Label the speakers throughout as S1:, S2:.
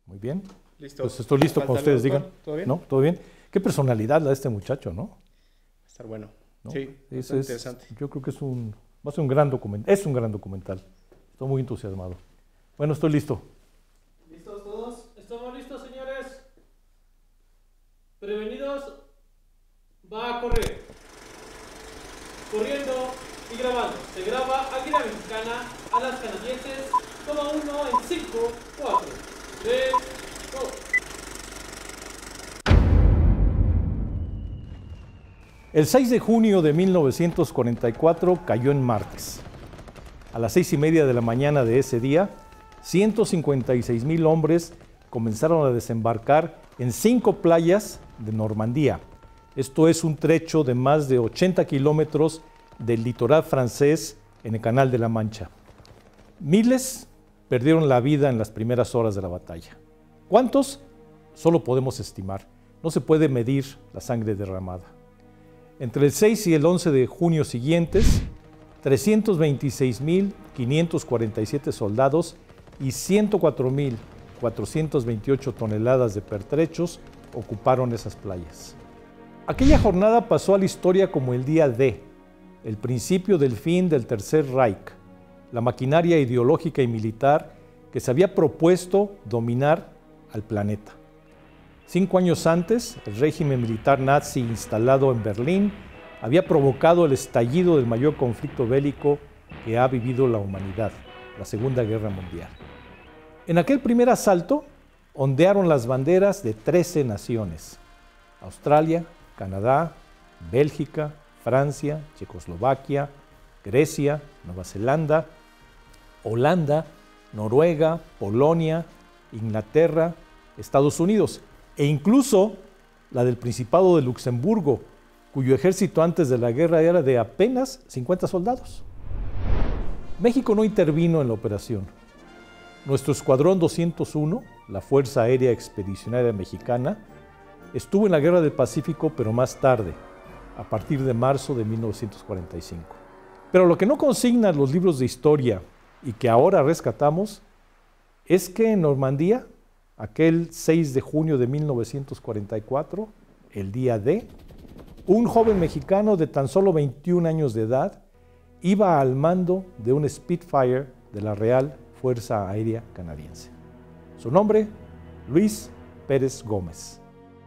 S1: Muy bien.
S2: Listo.
S1: Pues estoy listo cuando ustedes digan.
S2: ¿Todo bien?
S1: ¿No? ¿Todo bien? Qué personalidad la de este muchacho, ¿no?
S2: Va a estar bueno.
S1: ¿No?
S2: Sí,
S1: Es
S2: interesante.
S1: yo creo que va a ser un gran documental. Es un gran documental. Estoy muy entusiasmado. Bueno, estoy listo.
S3: ¿Listos todos? ¿Estamos listos, señores? Prevenidos. Va a correr. Corriendo y grabando. Se graba Águila Mexicana a las canadienses. Toma uno en 5, 4, 3, 2.
S1: El 6 de junio de 1944 cayó en martes. A las 6:30 de la mañana de ese día, 156,000 hombres comenzaron a desembarcar en 5 playas de Normandía. Esto es un trecho de más de 80 kilómetros del litoral francés en el Canal de la Mancha. Miles perdieron la vida en las primeras horas de la batalla. ¿Cuántos? Solo podemos estimar. No se puede medir la sangre derramada. Entre el 6 y el 11 de junio siguientes, 326,547 soldados y 104,428 toneladas de pertrechos ocuparon esas playas. Aquella jornada pasó a la historia como el día D, el principio del fin del Tercer Reich, la maquinaria ideológica y militar que se había propuesto dominar al planeta. 5 años antes, el régimen militar nazi instalado en Berlín había provocado el estallido del mayor conflicto bélico que ha vivido la humanidad, la Segunda Guerra Mundial. En aquel primer asalto, ondearon las banderas de 13 naciones: Australia, Canadá, Bélgica, Francia, Checoslovaquia, Grecia, Nueva Zelanda, Holanda, Noruega, Polonia, Inglaterra, Estados Unidos, e incluso la del Principado de Luxemburgo, cuyo ejército antes de la guerra era de apenas 50 soldados. México no intervino en la operación. Nuestro Escuadrón 201, la Fuerza Aérea Expedicionaria Mexicana, estuvo en la Guerra del Pacífico, pero más tarde, a partir de marzo de 1945. Pero lo que no consignan los libros de historia y que ahora rescatamos es que en Normandía, aquel 6 de junio de 1944, el día D, un joven mexicano de tan solo 21 años de edad iba al mando de un Spitfire de la Real Fuerza Aérea Canadiense. Su nombre, Luis Pérez Gómez.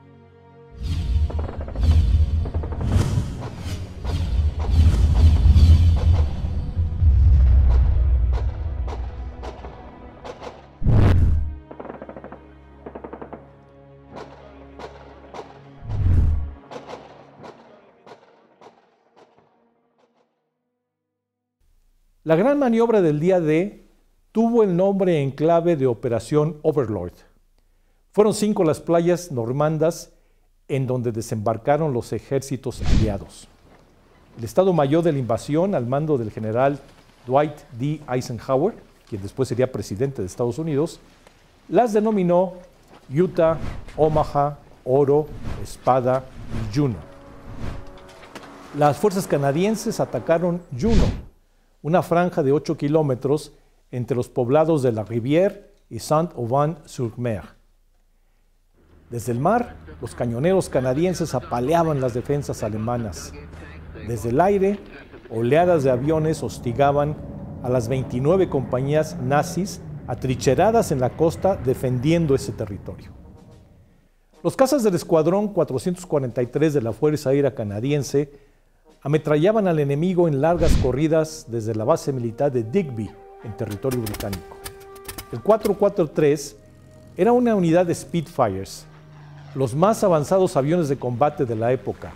S1: La gran maniobra del día D tuvo el nombre en clave de Operación Overlord. Fueron 5 las playas normandas en donde desembarcaron los ejércitos aliados. El Estado Mayor de la invasión, al mando del general Dwight D. Eisenhower, quien después sería presidente de Estados Unidos, las denominó Utah, Omaha, Oro, Espada y Juno. Las fuerzas canadienses atacaron Juno, una franja de 8 kilómetros entre los poblados de La Rivière y Saint-Aubin-sur-Mer. Desde el mar, los cañoneros canadienses apaleaban las defensas alemanas. Desde el aire, oleadas de aviones hostigaban a las 29 compañías nazis atrincheradas en la costa defendiendo ese territorio. Los cazas del Escuadrón 443 de la Fuerza Aérea Canadiense ametrallaban al enemigo en largas corridas desde la base militar de Digby, en territorio británico. El 443 era una unidad de Spitfires, los más avanzados aviones de combate de la época.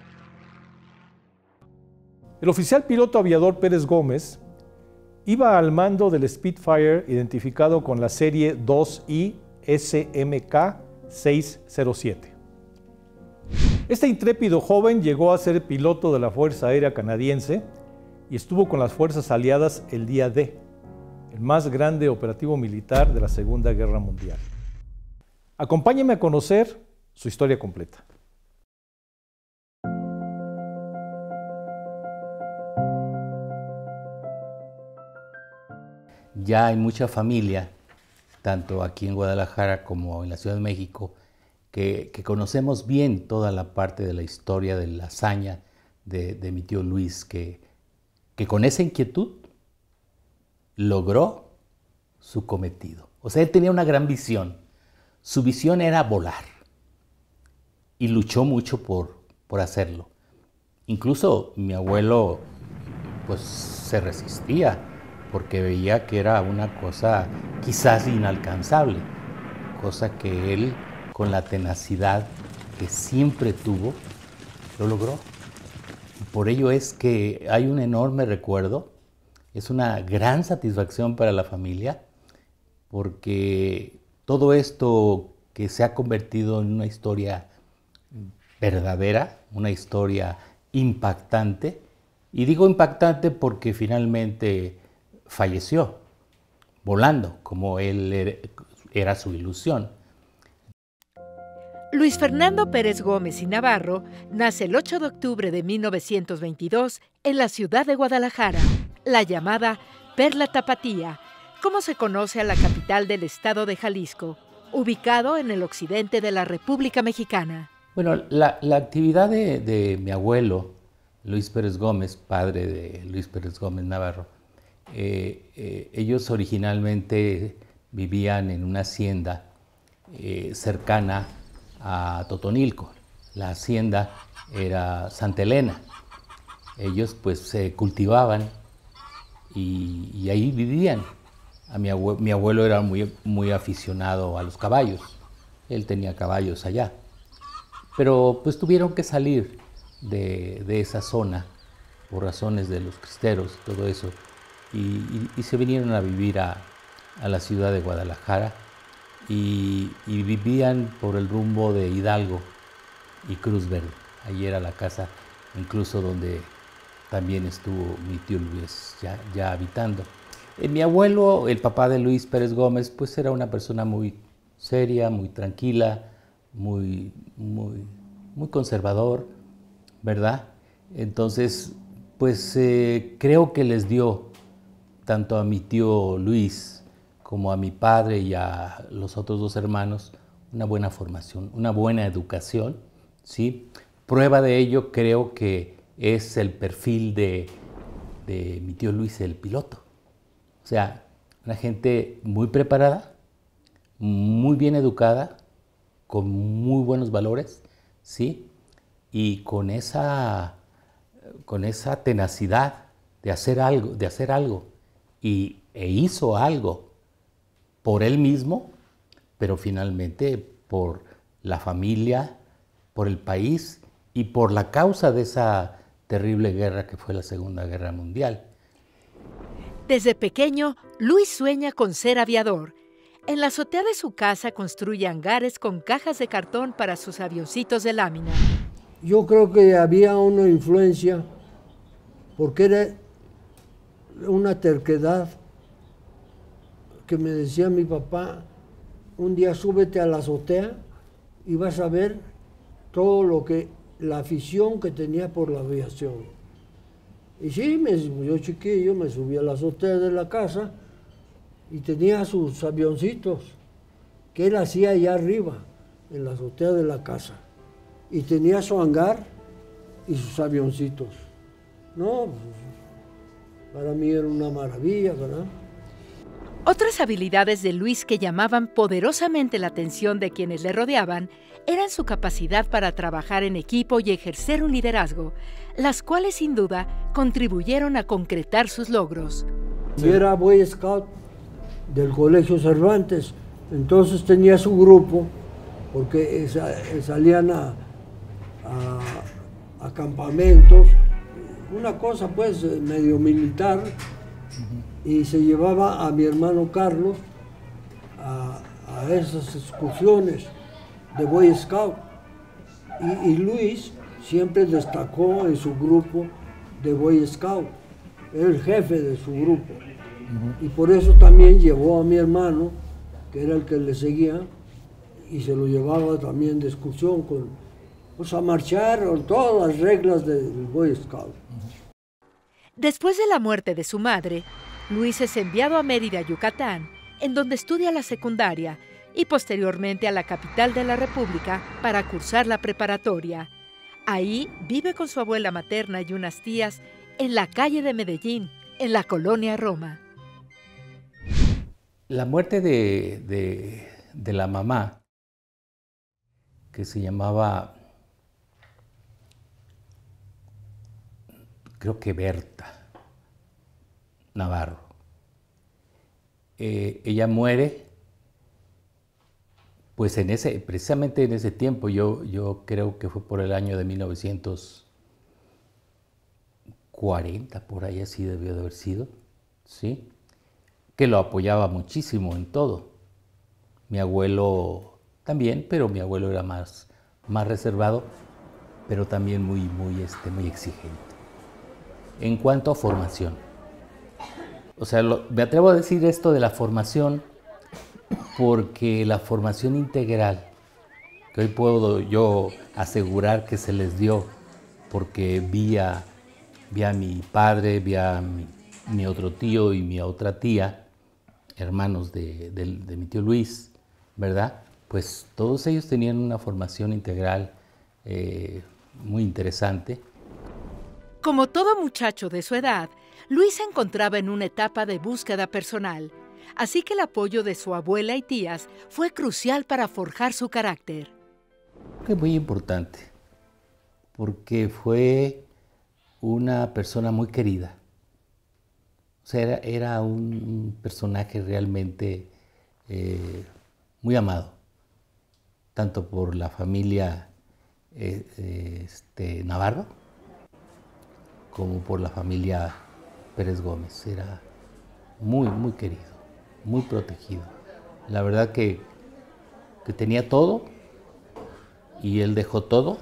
S1: El oficial piloto aviador Pérez Gómez iba al mando del Spitfire identificado con la serie 2I SMK 607. Este intrépido joven llegó a ser piloto de la Fuerza Aérea Canadiense y estuvo con las fuerzas aliadas el día D, el más grande operativo militar de la Segunda Guerra Mundial. Acompáñenme a conocer su historia completa.
S4: Ya hay mucha familia
S2: tanto aquí en Guadalajara como en la Ciudad de México, que conocemos bien toda la parte de la historia de la hazaña de mi tío Luis, que con esa inquietud logró su cometido. O sea, él tenía una gran visión. Su visión era volar y luchó mucho por hacerlo. Incluso mi abuelo pues se resistía porque veía que era una cosa quizás inalcanzable, cosa que él, con la tenacidad que siempre tuvo, lo logró. Por ello es que hay un enorme recuerdo, es una gran satisfacción para la familia, porque todo esto que se ha convertido en una historia verdadera, una historia impactante, y digo impactante porque finalmente falleció volando, como él era su ilusión.
S4: Luis Fernando Pérez Gómez y Navarro nace el 8 de octubre de 1922 en la ciudad de Guadalajara, la llamada Perla Tapatía, como se conoce a la capital del estado de Jalisco, ubicado en el occidente de la República Mexicana.
S2: Bueno, la actividad de mi abuelo, Luis Pérez Gómez, padre de Luis Pérez Gómez Navarro, ellos originalmente vivían en una hacienda cercana a Totonilco. La hacienda era Santa Elena. Ellos pues se cultivaban y ahí vivían. Mi abuelo era muy aficionado a los caballos. Él tenía caballos allá. Pero pues tuvieron que salir de esa zona por razones de los cristeros y todo eso. Y se vinieron a vivir a la ciudad de Guadalajara y vivían por el rumbo de Hidalgo y Cruz Verde. Allí era la casa incluso donde también estuvo mi tío Luis ya habitando. Mi abuelo, el papá de Luis Pérez Gómez, pues era una persona muy seria, muy tranquila, muy conservador, ¿verdad? Entonces, pues creo que les dio tanto a mi tío Luis como a mi padre y a los otros dos hermanos una buena formación, una buena educación, ¿sí? Prueba de ello creo que es el perfil de mi tío Luis, el piloto. O sea, una gente muy preparada, muy bien educada, con muy buenos valores, ¿sí? Y con esa tenacidad de hacer algo, e hizo algo por él mismo, pero finalmente por la familia, por el país y por la causa de esa terrible guerra que fue la Segunda Guerra Mundial.
S4: Desde pequeño, Luis sueña con ser aviador. En la azotea de su casa construye hangares con cajas de cartón para sus avioncitos de lámina.
S5: Yo creo que había una influencia, porque era una terquedad que me decía mi papá: un día súbete a la azotea y vas a ver todo la afición que tenía por la aviación. Y sí, yo chiquillo me subí a la azotea de la casa y tenía sus avioncitos que él hacía allá arriba, en la azotea de la casa. Y tenía su hangar y sus avioncitos. No, para mí era una maravilla, ¿verdad?
S4: Otras habilidades de Luis que llamaban poderosamente la atención de quienes le rodeaban eran su capacidad para trabajar en equipo y ejercer un liderazgo, las cuales sin duda contribuyeron a concretar sus logros.
S5: Yo era Boy Scout del Colegio Cervantes, entonces tenía su grupo, porque salían a campamentos, una cosa pues medio militar, y se llevaba a mi hermano Carlos a esas excursiones de Boy Scout. Y Luis siempre destacó en su grupo de Boy Scout, era el jefe de su grupo. Y por eso también llevó a mi hermano, que era el que le seguía, y se lo llevaba también de excursión pues a marchar con todas las reglas del Boy Scout.
S4: Después de la muerte de su madre, Luis es enviado a Mérida, Yucatán, en donde estudia la secundaria y posteriormente a la capital de la República para cursar la preparatoria. Ahí vive con su abuela materna y unas tías en la calle de Medellín, en la colonia Roma.
S2: La muerte de la mamá, que se llamaba, creo que Berta Navarro, ella muere, pues precisamente en ese tiempo, yo creo que fue por el año de 1940, por ahí así debió de haber sido, ¿sí? Que lo apoyaba muchísimo en todo. Mi abuelo también, pero mi abuelo era más reservado, pero también muy exigente. En cuanto a formación, o sea, me atrevo a decir esto de la formación porque la formación integral, que hoy puedo yo asegurar que se les dio, porque vi a mi padre, vi a mi otro tío y mi otra tía, hermanos de mi tío Luis, ¿verdad? Pues todos ellos tenían una formación integral muy interesante.
S4: Como todo muchacho de su edad, Luis se encontraba en una etapa de búsqueda personal, así que el apoyo de su abuela y tías fue crucial para forjar su carácter.
S2: Fue muy importante, porque fue una persona muy querida. O sea, era un personaje realmente muy amado, tanto por la familia Navarro como por la familia Pérez Gómez. Era muy querido, muy protegido. La verdad que tenía todo y él dejó todo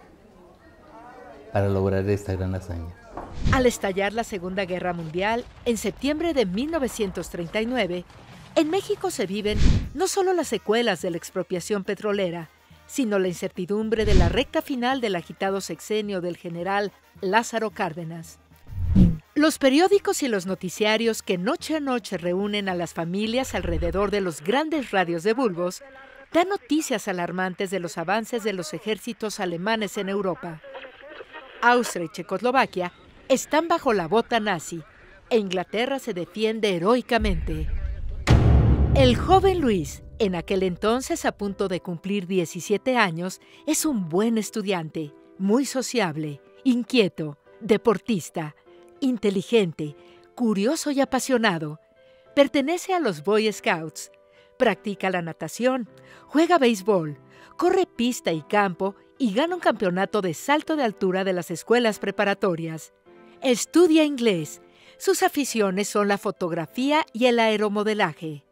S2: para lograr esta gran hazaña.
S4: Al estallar la Segunda Guerra Mundial, en septiembre de 1939, en México se viven no solo las secuelas de la expropiación petrolera, sino la incertidumbre de la recta final del agitado sexenio del general Lázaro Cárdenas. Los periódicos y los noticiarios que noche a noche reúnen a las familias alrededor de los grandes radios de bulbos dan noticias alarmantes de los avances de los ejércitos alemanes en Europa. Austria y Checoslovaquia están bajo la bota nazi e Inglaterra se defiende heroicamente. El joven Luis, en aquel entonces a punto de cumplir 17 años, es un buen estudiante, muy sociable, inquieto, deportista, inteligente, curioso y apasionado. Pertenece a los Boy Scouts, practica la natación, juega béisbol, corre pista y campo y gana un campeonato de salto de altura de las escuelas preparatorias. Estudia inglés. Sus aficiones son la fotografía y el aeromodelaje.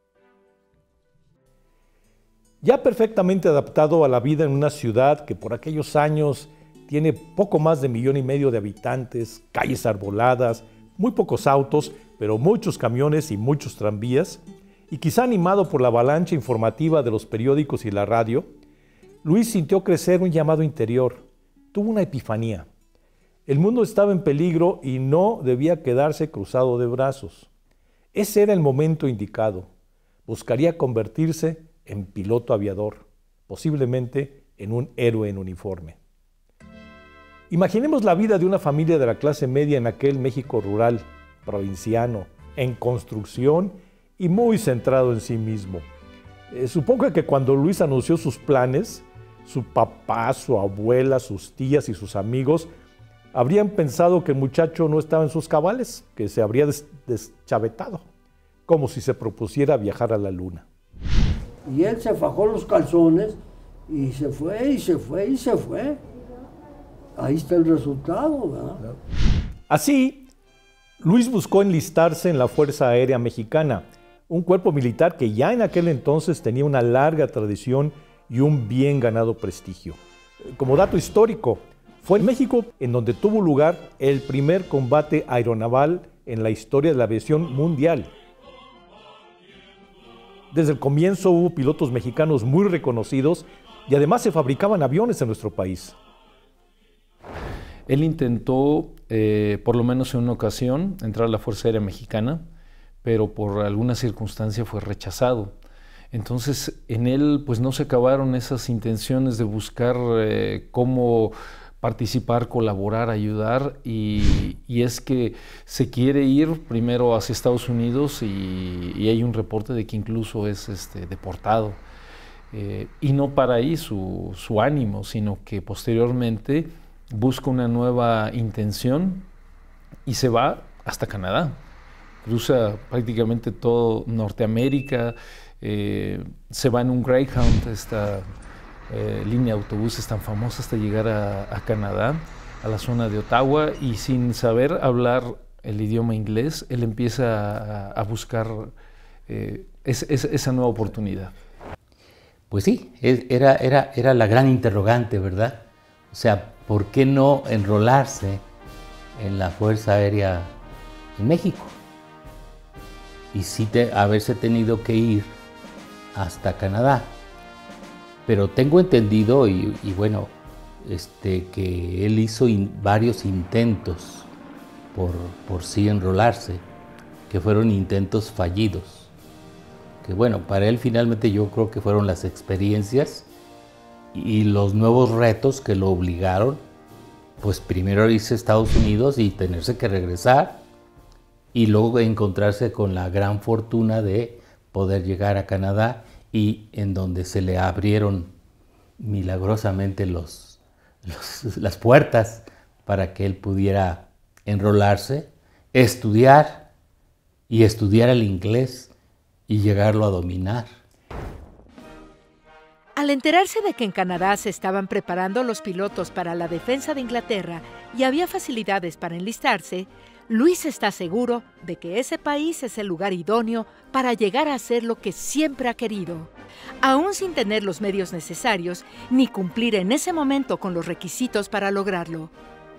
S1: Ya perfectamente adaptado a la vida en una ciudad que por aquellos años tiene poco más de 1,5 millones de habitantes, calles arboladas, muy pocos autos, pero muchos camiones y muchos tranvías, y quizá animado por la avalancha informativa de los periódicos y la radio, Luis sintió crecer un llamado interior. Tuvo una epifanía. El mundo estaba en peligro y no debía quedarse cruzado de brazos. Ese era el momento indicado. Buscaría convertirse en piloto aviador, posiblemente en un héroe en uniforme. Imaginemos la vida de una familia de la clase media en aquel México rural, provinciano, en construcción y muy centrado en sí mismo. Supongo que cuando Luis anunció sus planes, su papá, su abuela, sus tías y sus amigos habrían pensado que el muchacho no estaba en sus cabales, que se habría deschavetado, como si se propusiera viajar a la luna.
S5: Y él se fajó los calzones y se fue, y se fue, y se fue. Ahí está el resultado, ¿verdad?
S1: Así, Luis buscó enlistarse en la Fuerza Aérea Mexicana, un cuerpo militar que ya en aquel entonces tenía una larga tradición y un bien ganado prestigio. Como dato histórico, fue en México en donde tuvo lugar el primer combate aeronaval en la historia de la aviación mundial. Desde el comienzo hubo pilotos mexicanos muy reconocidos y además se fabricaban aviones en nuestro país.
S6: Él intentó, por lo menos en una ocasión, entrar a la Fuerza Aérea Mexicana, pero por alguna circunstancia fue rechazado. Entonces en él pues no se acabaron esas intenciones de buscar cómo participar, colaborar, ayudar, y es que se quiere ir primero hacia Estados Unidos y hay un reporte de que incluso es deportado. Y no para ahí su ánimo, sino que posteriormente busca una nueva intención y se va hasta Canadá. Cruza prácticamente todo Norteamérica, se va en un Greyhound, esta línea de autobuses tan famosa, hasta llegar a Canadá, a la zona de Ottawa, y sin saber hablar el idioma inglés, él empieza a buscar esa nueva oportunidad.
S2: Pues sí, era la gran interrogante, ¿verdad? O sea, ¿por qué no enrolarse en la Fuerza Aérea en México? Y sí haberse tenido que ir hasta Canadá. Pero tengo entendido, y bueno, que él hizo varios intentos por sí enrolarse, que fueron intentos fallidos. Que bueno, para él finalmente yo creo que fueron las experiencias y los nuevos retos que lo obligaron, pues primero a irse a Estados Unidos y tenerse que regresar, y luego encontrarse con la gran fortuna de poder llegar a Canadá, y en donde se le abrieron milagrosamente las puertas para que él pudiera enrolarse, estudiar el inglés y llegarlo a dominar.
S4: Al enterarse de que en Canadá se estaban preparando los pilotos para la defensa de Inglaterra y había facilidades para enlistarse, Luis está seguro de que ese país es el lugar idóneo para llegar a hacer lo que siempre ha querido, aún sin tener los medios necesarios ni cumplir en ese momento con los requisitos para lograrlo.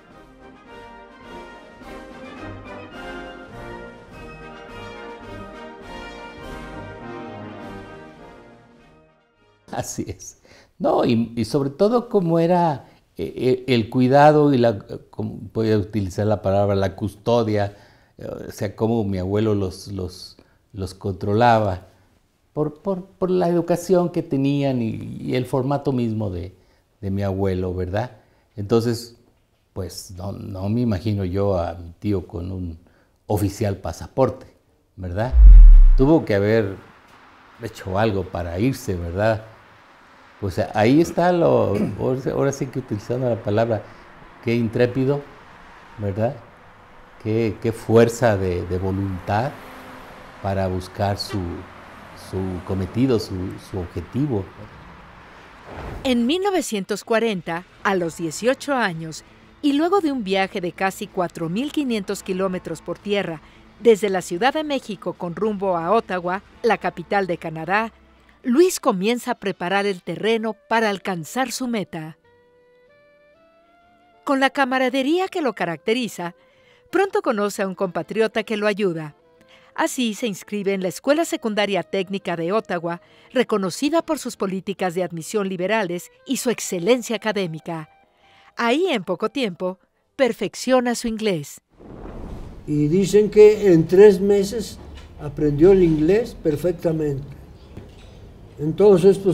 S2: Así es. No, y sobre todo como era el cuidado y voy a utilizar la palabra, la custodia, o sea, cómo mi abuelo los controlaba por la educación que tenían y el formato mismo de mi abuelo, ¿verdad? Entonces, pues no me imagino yo a mi tío con un oficial pasaporte, ¿verdad? Tuvo que haber hecho algo para irse, ¿verdad? Pues ahí está ahora sí que utilizando la palabra, qué intrépido, ¿verdad? Qué fuerza de voluntad para buscar su cometido, su objetivo.
S4: En 1940, a los 18 años, y luego de un viaje de casi 4.500 kilómetros por tierra, desde la Ciudad de México con rumbo a Ottawa, la capital de Canadá, Luis comienza a preparar el terreno para alcanzar su meta. Con la camaradería que lo caracteriza, pronto conoce a un compatriota que lo ayuda. Así se inscribe en la Escuela Secundaria Técnica de Ottawa, reconocida por sus políticas de admisión liberales y su excelencia académica. Ahí, en poco tiempo, perfecciona su inglés.
S5: Y dicen que en 3 meses aprendió el inglés perfectamente. Entonces, pues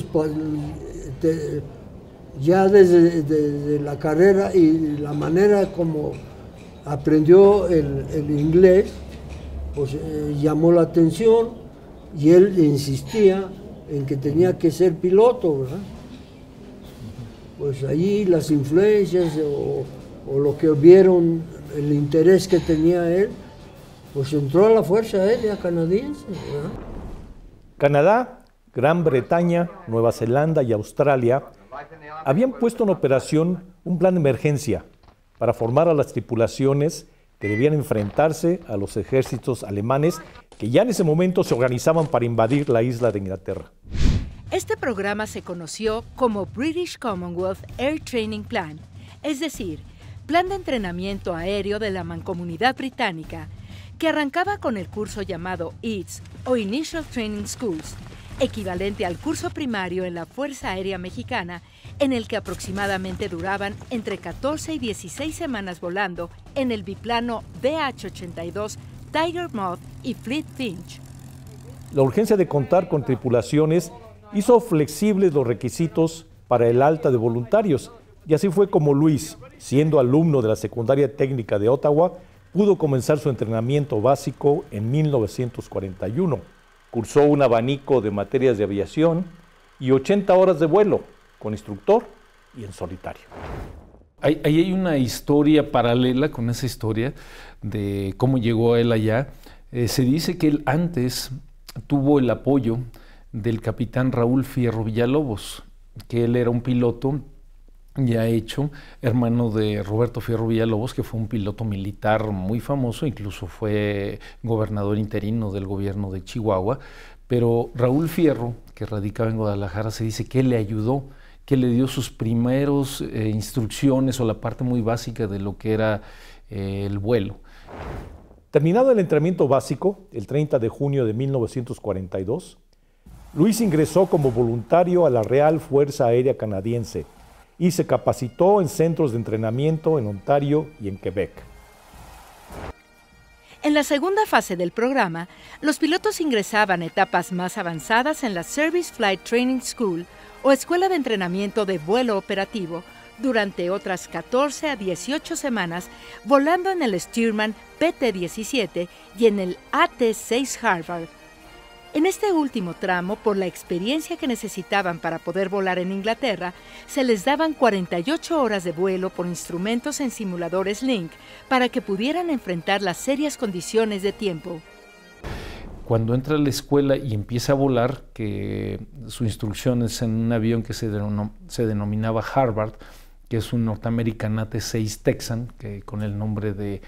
S5: ya desde la carrera y la manera como aprendió el inglés, pues llamó la atención, y él insistía en que tenía que ser piloto, ¿verdad? Pues allí las influencias o lo que vieron, el interés que tenía él, pues entró a la Fuerza Aérea Canadiense, ¿verdad?
S1: Canadá, Gran Bretaña, Nueva Zelanda y Australia habían puesto en operación un plan de emergencia para formar a las tripulaciones que debían enfrentarse a los ejércitos alemanes que ya en ese momento se organizaban para invadir la isla de Inglaterra.
S4: Este programa se conoció como British Commonwealth Air Training Plan, es decir, Plan de Entrenamiento Aéreo de la Mancomunidad Británica, que arrancaba con el curso llamado ITS o Initial Training Schools, equivalente al curso primario en la Fuerza Aérea Mexicana, en el que aproximadamente duraban entre 14 y 16 semanas volando en el biplano DH-82 Tiger Moth y Fleet Finch.
S1: La urgencia de contar con tripulaciones hizo flexibles los requisitos para el alta de voluntarios, y así fue como Luis, siendo alumno de la Secundaria Técnica de Ottawa, pudo comenzar su entrenamiento básico en 1941. Cursó un abanico de materias de aviación y 80 horas de vuelo, con instructor y en solitario.
S6: Ahí hay una historia paralela con esa historia de cómo llegó él allá. Se dice que él antes tuvo el apoyo del capitán Raúl Fierro Villalobos, que él era un piloto ya hecho, hermano de Roberto Fierro Villalobos, que fue un piloto militar muy famoso, incluso fue gobernador interino del gobierno de Chihuahua. Pero Raúl Fierro, que radicaba en Guadalajara, se dice que él le ayudó, que le dio sus primeros instrucciones o la parte muy básica de lo que era el vuelo.
S1: Terminado el entrenamiento básico, el 30 de junio de 1942, Luis ingresó como voluntario a la Real Fuerza Aérea Canadiense y se capacitó en centros de entrenamiento en Ontario y en Quebec.
S4: En la segunda fase del programa, los pilotos ingresaban a etapas más avanzadas en la Service Flight Training School o Escuela de Entrenamiento de Vuelo Operativo durante otras 14 a 18 semanas, volando en el Stearman PT-17 y en el AT-6 Harvard. En este último tramo, por la experiencia que necesitaban para poder volar en Inglaterra, se les daban 48 horas de vuelo por instrumentos en simuladores Link para que pudieran enfrentar las serias condiciones de tiempo.
S6: Cuando entra a la escuela y empieza a volar, que su instrucción es en un avión que se denominaba Harvard, que es un North American AT-6 Texan, que con el nombre de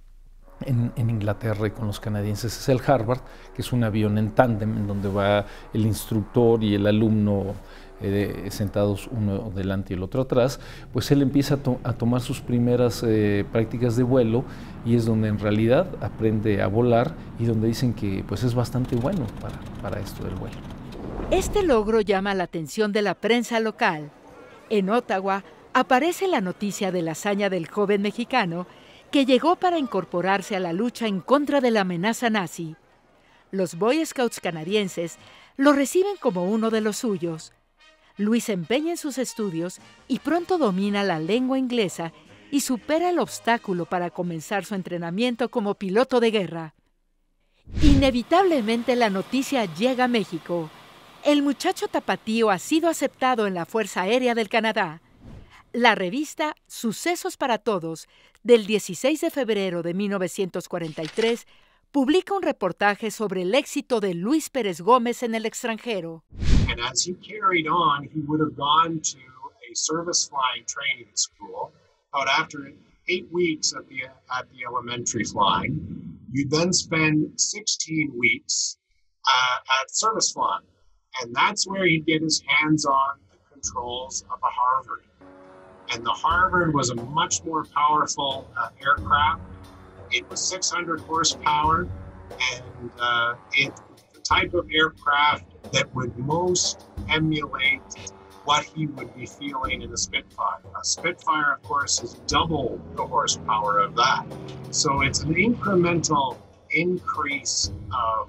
S6: en Inglaterra y con los canadienses es el Harvard, que es un avión en tándem en donde va el instructor y el alumno sentados uno delante y el otro atrás. Pues él empieza a tomar sus primeras prácticas de vuelo y es donde en realidad aprende a volar y donde dicen que pues es bastante bueno para esto del vuelo.
S4: Este logro llama la atención de la prensa local. En Ottawa aparece la noticia de la hazaña del joven mexicano que llegó para incorporarse a la lucha en contra de la amenaza nazi. Los Boy Scouts canadienses lo reciben como uno de los suyos. Luis se empeña en sus estudios y pronto domina la lengua inglesa y supera el obstáculo para comenzar su entrenamiento como piloto de guerra. Inevitablemente la noticia llega a México. El muchacho tapatío ha sido aceptado en la Fuerza Aérea del Canadá. La revista Sucesos para Todos, del 16 de febrero de 1943, publica un reportaje sobre el éxito de Luis Pérez Gómez en el extranjero.
S7: And as he carried on, he would have gone to a service flying training school. But after 8 weeks at the elementary flying, you then spend 16 weeks at service flying. And that's where he'd get his hands on the controls of a Harvard. And the Harvard was a much more powerful aircraft. It was 600 horsepower, and the type of aircraft that would most emulate what he would be feeling in a Spitfire. A Spitfire, of course, is double the horsepower of that. So it's an incremental increase of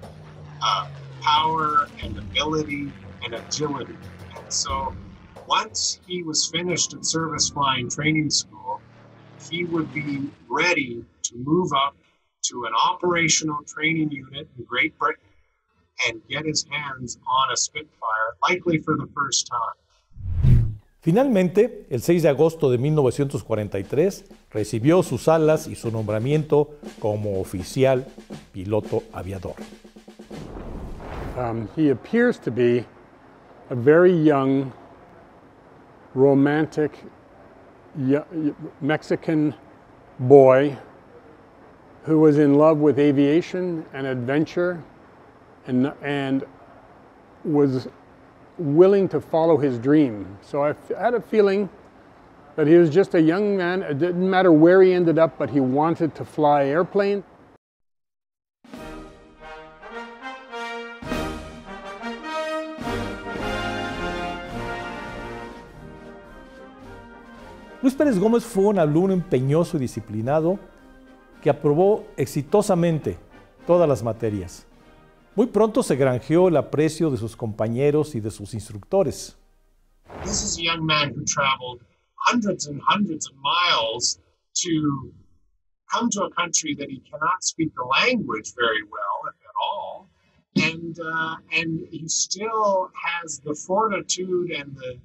S7: power and ability and agility. And so once he was finished at service flying training school, he would be ready to move up to an operational training unit in Great Britain and get his hands on a Spitfire, likely for the first time.
S1: Finalmente, el 6 de agosto de 1943, recibió sus alas y su nombramiento como oficial piloto aviador.
S8: He appears to be a very young, romantic Mexican boy who was in love with aviation and adventure and was willing to follow his dream. So I had a feeling that he was just a young man. It didn't matter where he ended up, but he wanted to fly airplanes.
S1: Luis Pérez Gómez fue un alumno empeñoso y disciplinado que aprobó exitosamente todas las materias. Muy pronto se granjeó el aprecio de sus compañeros y de sus instructores.
S7: This is a young man who traveled hundreds and hundreds of miles to come to a country that he cannot speak the language very well, if at all, and he still has the fortitude and the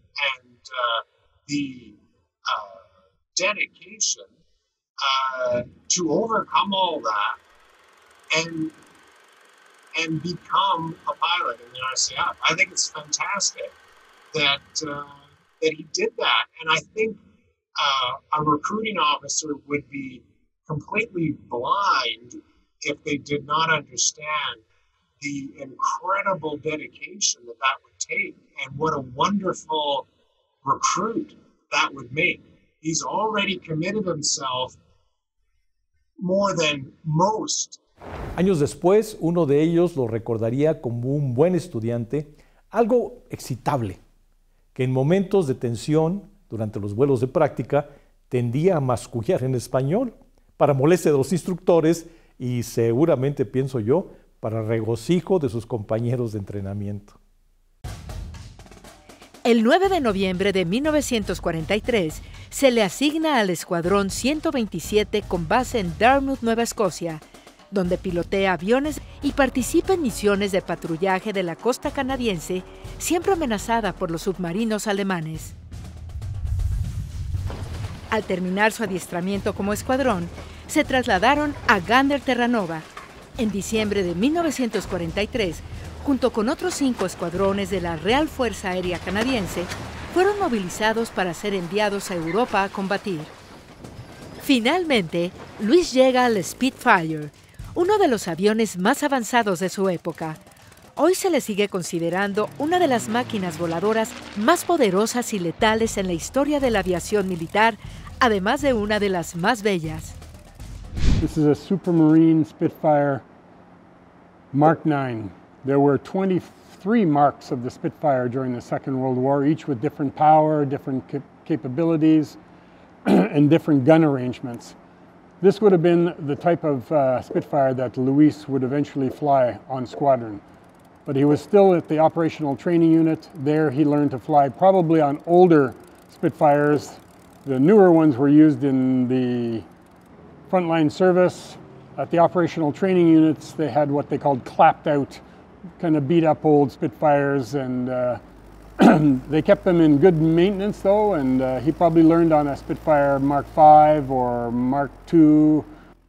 S7: dedication to overcome all that and become a pilot in the RCF. I think it's fantastic that he did that, and I think a recruiting officer would be completely blind if they did not understand the incredible dedication that that would take and what a wonderful recruit that would make. He's already committed himself more than most.
S1: Años después, uno de ellos lo recordaría como un buen estudiante, algo excitable, que en momentos de tensión, durante los vuelos de práctica, tendía a mascullar en español, para molestia de los instructores y seguramente, pienso yo, para regocijo de sus compañeros de entrenamiento.
S4: El 9 de noviembre de 1943 se le asigna al Escuadrón 127 con base en Dartmouth, Nueva Escocia, donde pilotea aviones y participa en misiones de patrullaje de la costa canadiense, siempre amenazada por los submarinos alemanes. Al terminar su adiestramiento como escuadrón, se trasladaron a Gander Terranova. En diciembre de 1943, junto con otros 5 escuadrones de la Real Fuerza Aérea Canadiense, fueron movilizados para ser enviados a Europa a combatir. Finalmente, Luis llega al Spitfire, uno de los aviones más avanzados de su época. Hoy se le sigue considerando una de las máquinas voladoras más poderosas y letales en la historia de la aviación militar, además de una de las más bellas.
S8: This is a Supermarine Spitfire Mark IX. There were 23 marks of the Spitfire during the Second World War, each with different power, different capabilities, and different gun arrangements. This would have been the type of Spitfire that Luis would eventually fly on squadron. But he was still at the operational training unit. There he learned to fly probably on older Spitfires. The newer ones were used in the frontline service. At the operational training units, they had what they called clapped out, kind of beat up old Spitfires, and they kept them in good maintenance though, and he probably learned on a Spitfire Mark V or Mark II.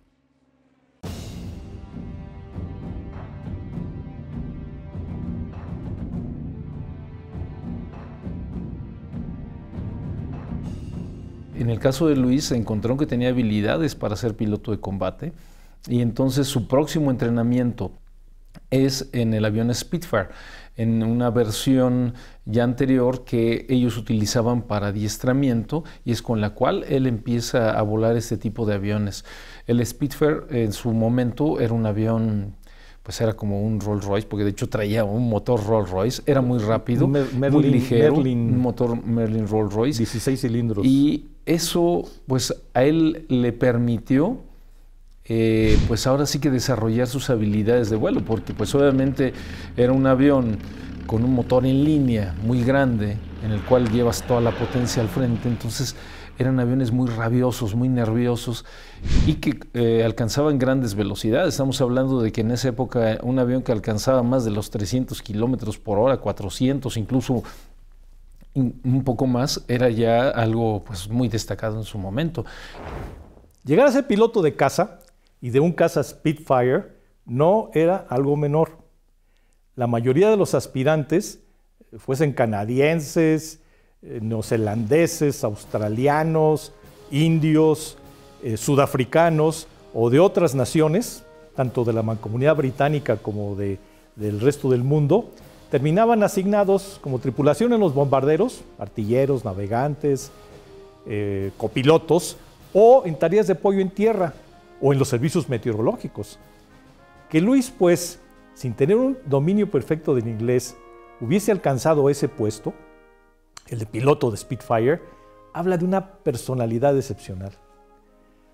S6: En el caso de Luis se encontró que tenía habilidades para ser piloto de combate y entonces su próximo entrenamiento es en el avión Spitfire, en una versión ya anterior que ellos utilizaban para adiestramiento y es con la cual él empieza a volar este tipo de aviones. El Spitfire en su momento era un avión, pues era como un Rolls Royce, porque de hecho traía un motor Rolls Royce, era muy rápido, muy ligero, un motor Merlin Rolls Royce.
S1: 16 cilindros.
S6: Y eso pues a él le permitió pues ahora sí que desarrollar sus habilidades de vuelo, porque pues obviamente era un avión con un motor en línea muy grande, en el cual llevas toda la potencia al frente, entonces eran aviones muy rabiosos, muy nerviosos y que alcanzaban grandes velocidades. Estamos hablando de que en esa época un avión que alcanzaba más de los 300 kilómetros por hora, 400, incluso un poco más, era ya algo pues muy destacado en su momento.
S1: Llegar a ser piloto de caza y de un caza Spitfire no era algo menor. La mayoría de los aspirantes, fuesen canadienses, neozelandeses, australianos, indios, sudafricanos o de otras naciones, tanto de la mancomunidad británica como del resto del mundo, terminaban asignados como tripulación en los bombarderos, artilleros, navegantes, copilotos, o en tareas de apoyo en tierra o en los servicios meteorológicos. Que Luis, pues, sin tener un dominio perfecto del inglés, hubiese alcanzado ese puesto, el de piloto de Spitfire, habla de una personalidad excepcional.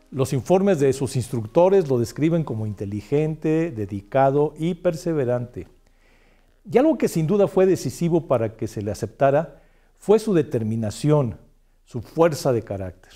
S1: Los informes de sus instructores lo describen como inteligente, dedicado y perseverante. Y algo que sin duda fue decisivo para que se le aceptara fue su determinación, su fuerza de carácter.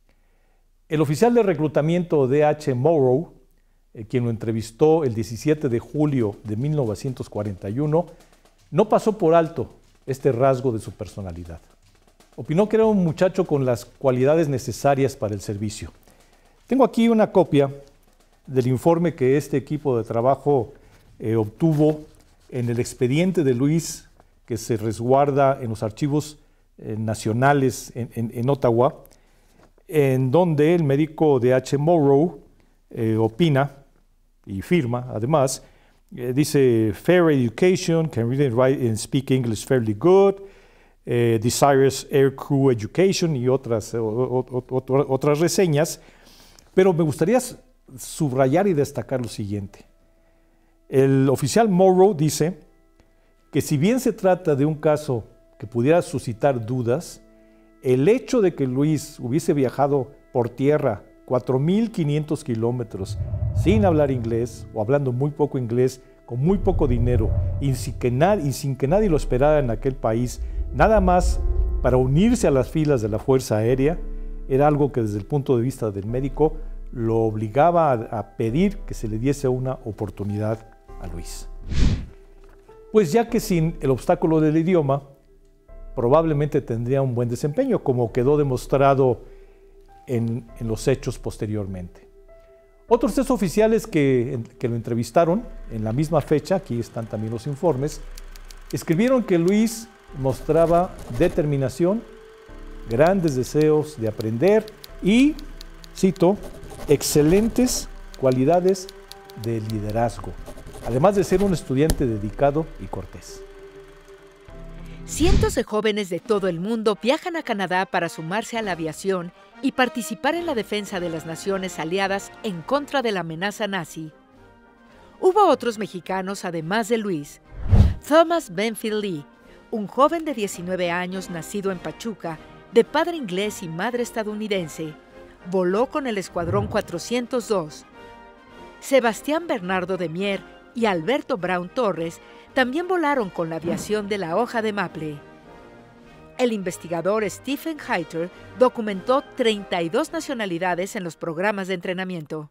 S1: El oficial de reclutamiento D.H. Morrow, quien lo entrevistó el 17 de julio de 1941, no pasó por alto este rasgo de su personalidad. Opinó que era un muchacho con las cualidades necesarias para el servicio. Tengo aquí una copia del informe que este equipo de trabajo obtuvo en el expediente de Luis, que se resguarda en los archivos nacionales en Ottawa, en donde el médico D.H. Morrow opina y firma, además, dice, fair education, can read and write and speak English fairly good, desires air crew education y otras reseñas, pero me gustaría subrayar y destacar lo siguiente. El oficial Morrow dice que si bien se trata de un caso que pudiera suscitar dudas, el hecho de que Luis hubiese viajado por tierra 4.500 kilómetros sin hablar inglés o hablando muy poco inglés, con muy poco dinero y sin que nadie lo esperara en aquel país, nada más para unirse a las filas de la Fuerza Aérea, era algo que desde el punto de vista del médico lo obligaba a pedir que se le diese una oportunidad a Luis. Pues ya que sin el obstáculo del idioma, probablemente tendría un buen desempeño, como quedó demostrado en los hechos posteriormente. Otros 3 oficiales que lo entrevistaron en la misma fecha, aquí están también los informes, escribieron que Luis mostraba determinación, grandes deseos de aprender y, cito, excelentes cualidades de liderazgo, además de ser un estudiante dedicado y cortés.
S4: Cientos de jóvenes de todo el mundo viajan a Canadá para sumarse a la aviación y participar en la defensa de las naciones aliadas en contra de la amenaza nazi. Hubo otros mexicanos además de Luis. Thomas Benfield Lee, un joven de 19 años nacido en Pachuca, de padre inglés y madre estadounidense, voló con el Escuadrón 402. Sebastián Bernardo de Mier y Alberto Brown Torres también volaron con la aviación de la hoja de maple. El investigador Stephen Heiter documentó 32 nacionalidades en los programas de entrenamiento.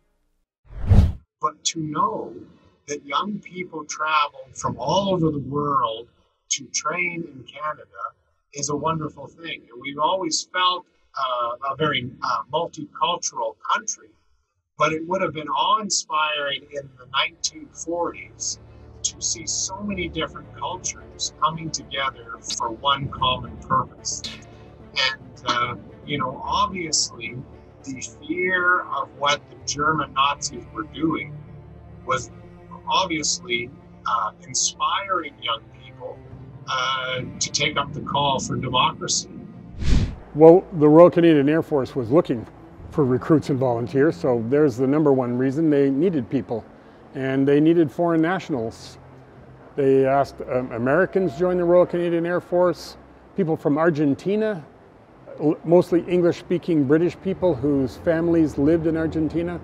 S7: But to know that young people travel from all over the world to train in Canada is a wonderful thing. And we've always felt a very multicultural country, but it would have been awe-inspiring in the 1940s to see so many different cultures coming together for one common purpose. And, obviously, the fear of what the German Nazis were doing was obviously inspiring young people to take up the call for democracy.
S8: Well, the Royal Canadian Air Force was looking for recruits and volunteers, so there's the number one reason. They needed people, and they needed foreign nationals. They asked Americans to join the Royal Canadian Air Force, people from Argentina, mostly English-speaking British people whose families lived in Argentina,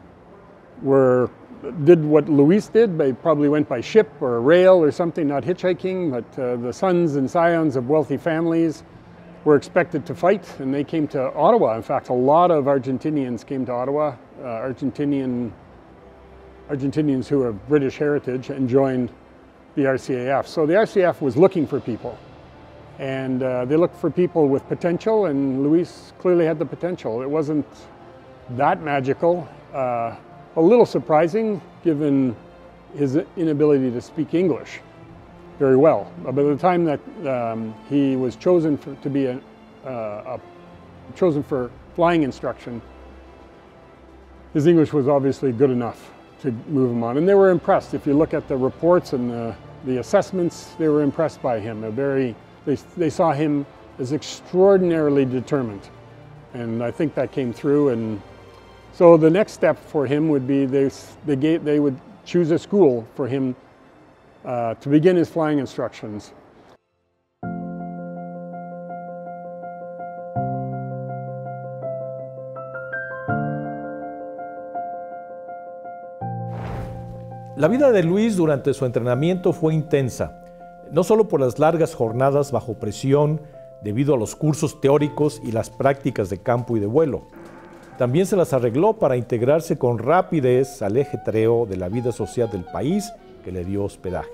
S8: did what Luis did. They probably went by ship or rail or something, not hitchhiking, but the sons and scions of wealthy families were expected to fight, and they came to Ottawa. In fact, a lot of Argentinians came to Ottawa, Argentinians who are of British heritage, and joined the RCAF. So the RCAF was looking for people, and they looked for people with potential, and Luis clearly had the potential. It wasn't that magical, a little surprising given his inability to speak English very well. By the time that he was chosen chosen for flying instruction, his English was obviously good enough to move him on. And they were impressed. If you look at the reports and the assessments, they were impressed by him. They saw him as extraordinarily determined. And I think that came through. And so the next step for him would be they would choose a school for him to begin his flying instructions.
S1: La vida de Luis durante su entrenamiento fue intensa, no solo por las largas jornadas bajo presión debido a los cursos teóricos y las prácticas de campo y de vuelo. También se las arregló para integrarse con rapidez al ajetreo de la vida social del país que le dio hospedaje.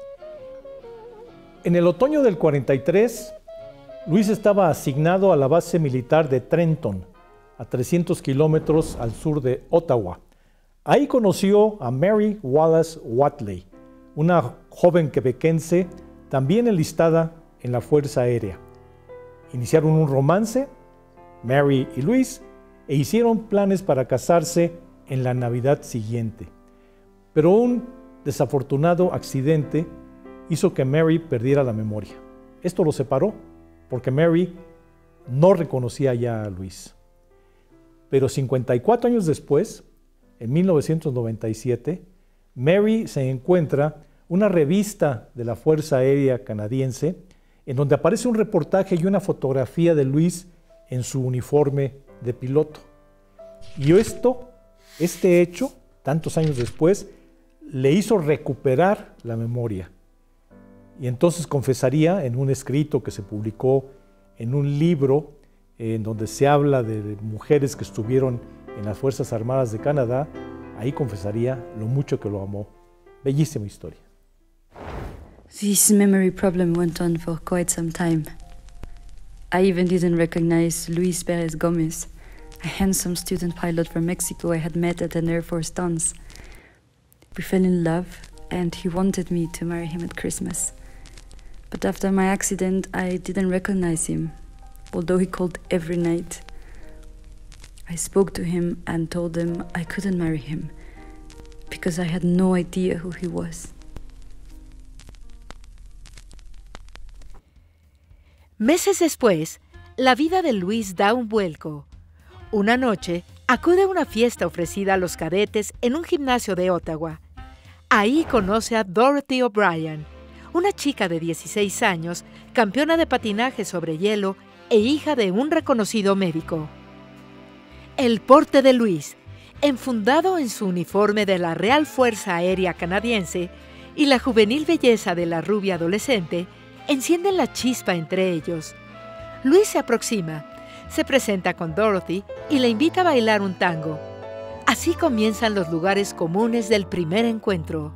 S1: En el otoño del 43, Luis estaba asignado a la base militar de Trenton, a 300 kilómetros al sur de Ottawa. Ahí conoció a Mary Wallace Watley, una joven quebequense también enlistada en la Fuerza Aérea. Iniciaron un romance, Mary y Luis, e hicieron planes para casarse en la Navidad siguiente. Pero un desafortunado accidente hizo que Mary perdiera la memoria. Esto lo separó porque Mary no reconocía ya a Luis. Pero 54 años después, en 1997, Mary se encuentra una revista de la Fuerza Aérea Canadiense en donde aparece un reportaje y una fotografía de Luis en su uniforme de piloto. Y este hecho, tantos años después, le hizo recuperar la memoria. Y entonces confesaría en un escrito que se publicó en un libro en donde se habla de mujeres que estuvieron en las Fuerzas Armadas de Canadá, ahí confesaría lo mucho que lo amó. Bellísima historia.
S9: This memory problem went on for quite some time. I even didn't recognize Luis Perez Gomez, a handsome student pilot from Mexico I had met at an Air Force dance. We fell in love, and he wanted me to marry him at Christmas. But after my accident, I didn't recognize him, although he called every night. I spoke to him and told him I couldn't marry him because I had no idea who he was.
S4: Meses después, la vida de Luis da un vuelco. Una noche, acude a una fiesta ofrecida a los cadetes en un gimnasio de Ottawa. Ahí conoce a Dorothy O'Brien, una chica de 16 años, campeona de patinaje sobre hielo e hija de un reconocido médico. El porte de Luis, enfundado en su uniforme de la Real Fuerza Aérea Canadiense, y la juvenil belleza de la rubia adolescente, encienden la chispa entre ellos. Luis se aproxima, se presenta con Dorothy y la invita a bailar un tango. Así comienzan los lugares comunes del primer encuentro.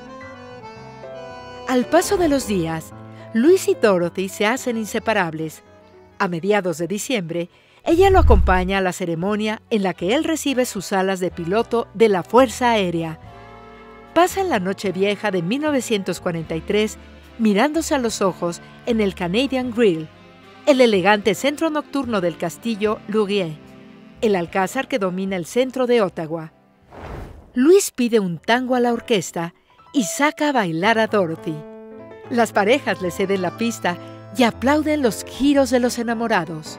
S4: Al paso de los días, Luis y Dorothy se hacen inseparables. A mediados de diciembre, ella lo acompaña a la ceremonia en la que él recibe sus alas de piloto de la Fuerza Aérea. Pasan la noche vieja de 1943 mirándose a los ojos en el Canadian Grill, el elegante centro nocturno del castillo Laurier, el alcázar que domina el centro de Ottawa. Luis pide un tango a la orquesta y saca a bailar a Dorothy. Las parejas le ceden la pista y aplauden los giros de los enamorados.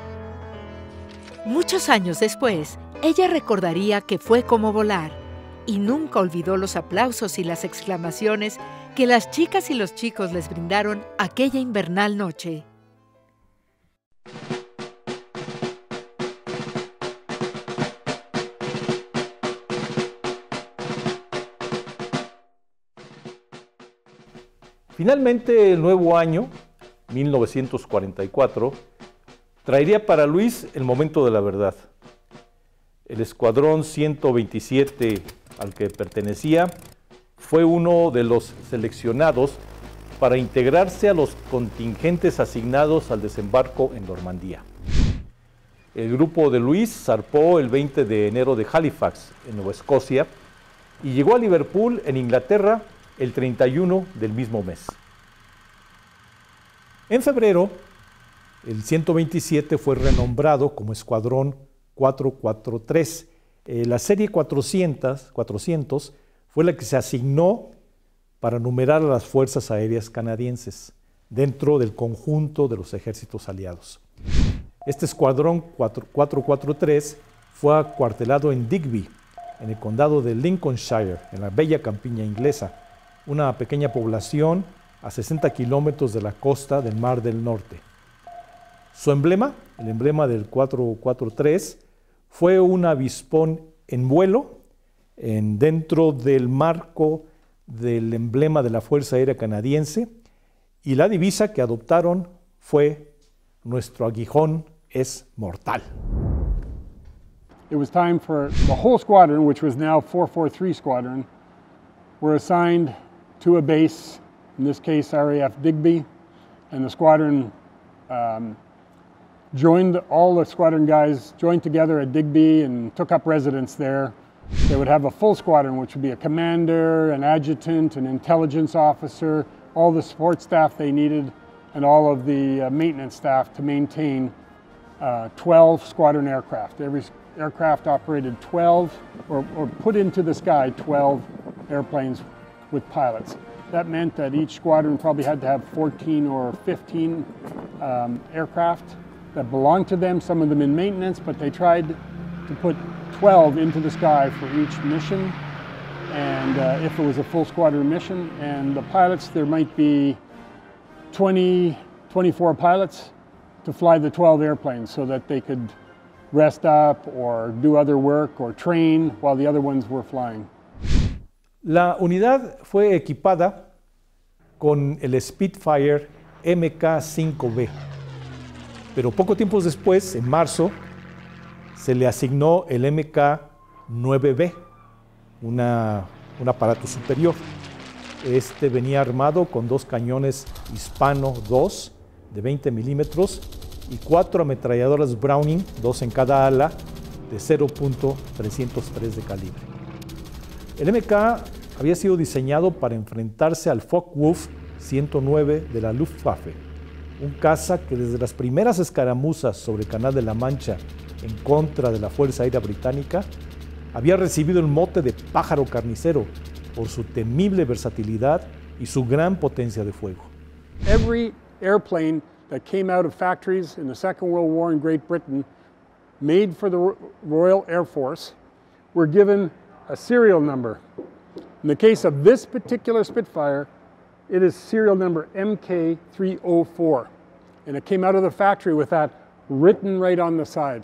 S4: Muchos años después, ella recordaría que fue como volar y nunca olvidó los aplausos y las exclamaciones que las chicas y los chicos les brindaron aquella invernal noche.
S1: Finalmente, el nuevo año, 1944, traería para Luis el momento de la verdad. El escuadrón 127 al que pertenecía fue uno de los seleccionados para integrarse a los contingentes asignados al desembarco en Normandía. El grupo de Luis zarpó el 20 de enero de Halifax, en Nueva Escocia, y llegó a Liverpool, en Inglaterra, el 31 del mismo mes. En febrero, el 127 fue renombrado como Escuadrón 443. La serie 400 fue la que se asignó para numerar a las fuerzas aéreas canadienses dentro del conjunto de los ejércitos aliados. Este Escuadrón 443 fue acuartelado en Digby, en el condado de Lincolnshire, en la bella campiña inglesa, una pequeña población a 60 kilómetros de la costa del Mar del Norte. Su emblema, el emblema del 443, fue un avispón en vuelo dentro del marco del emblema de la Fuerza Aérea Canadiense, y la divisa que adoptaron fue "Nuestro aguijón es mortal".
S8: It was time for the whole squadron, which was now 443 Squadron, were assigned to a base, in this case RAF Digby, and the squadron all the squadron guys joined together at Digby and took up residence there. They would have a full squadron, which would be a commander, an adjutant, an intelligence officer, all the support staff they needed, and all of the maintenance staff to maintain 12 squadron aircraft. Every aircraft operated 12, or put into the sky 12 airplanes with pilots. That meant that each squadron probably had to have 14 or 15 aircraft that belonged to them, some of them in maintenance, but they tried to put 12 into the sky for each mission, and if it was a full squadron mission. And the pilots, there might be 20, 24 pilots to fly the 12 airplanes so that they could rest up or do other work or train while the other ones were flying.
S1: La unidad fue equipada con el Spitfire Mk-5B, pero poco tiempo después, en marzo, se le asignó el Mk-9B, un aparato superior. Este venía armado con 2 cañones Hispano 2 de 20 milímetros y 4 ametralladoras Browning, 2 en cada ala, de 0.303 de calibre. El MK había sido diseñado para enfrentarse al Focke-Wulf 109 de la Luftwaffe, un caza que desde las primeras escaramuzas sobre el Canal de la Mancha en contra de la Fuerza Aérea Británica había recibido el mote de pájaro carnicero por su temible versatilidad y su gran potencia de fuego.
S8: Every airplane that came out of factories in the Second World War in Great Britain, made for the Royal Air Force, were given a serial number. In the case of this particular Spitfire, it is serial number MK304, and it came out of the factory with that written right on the side.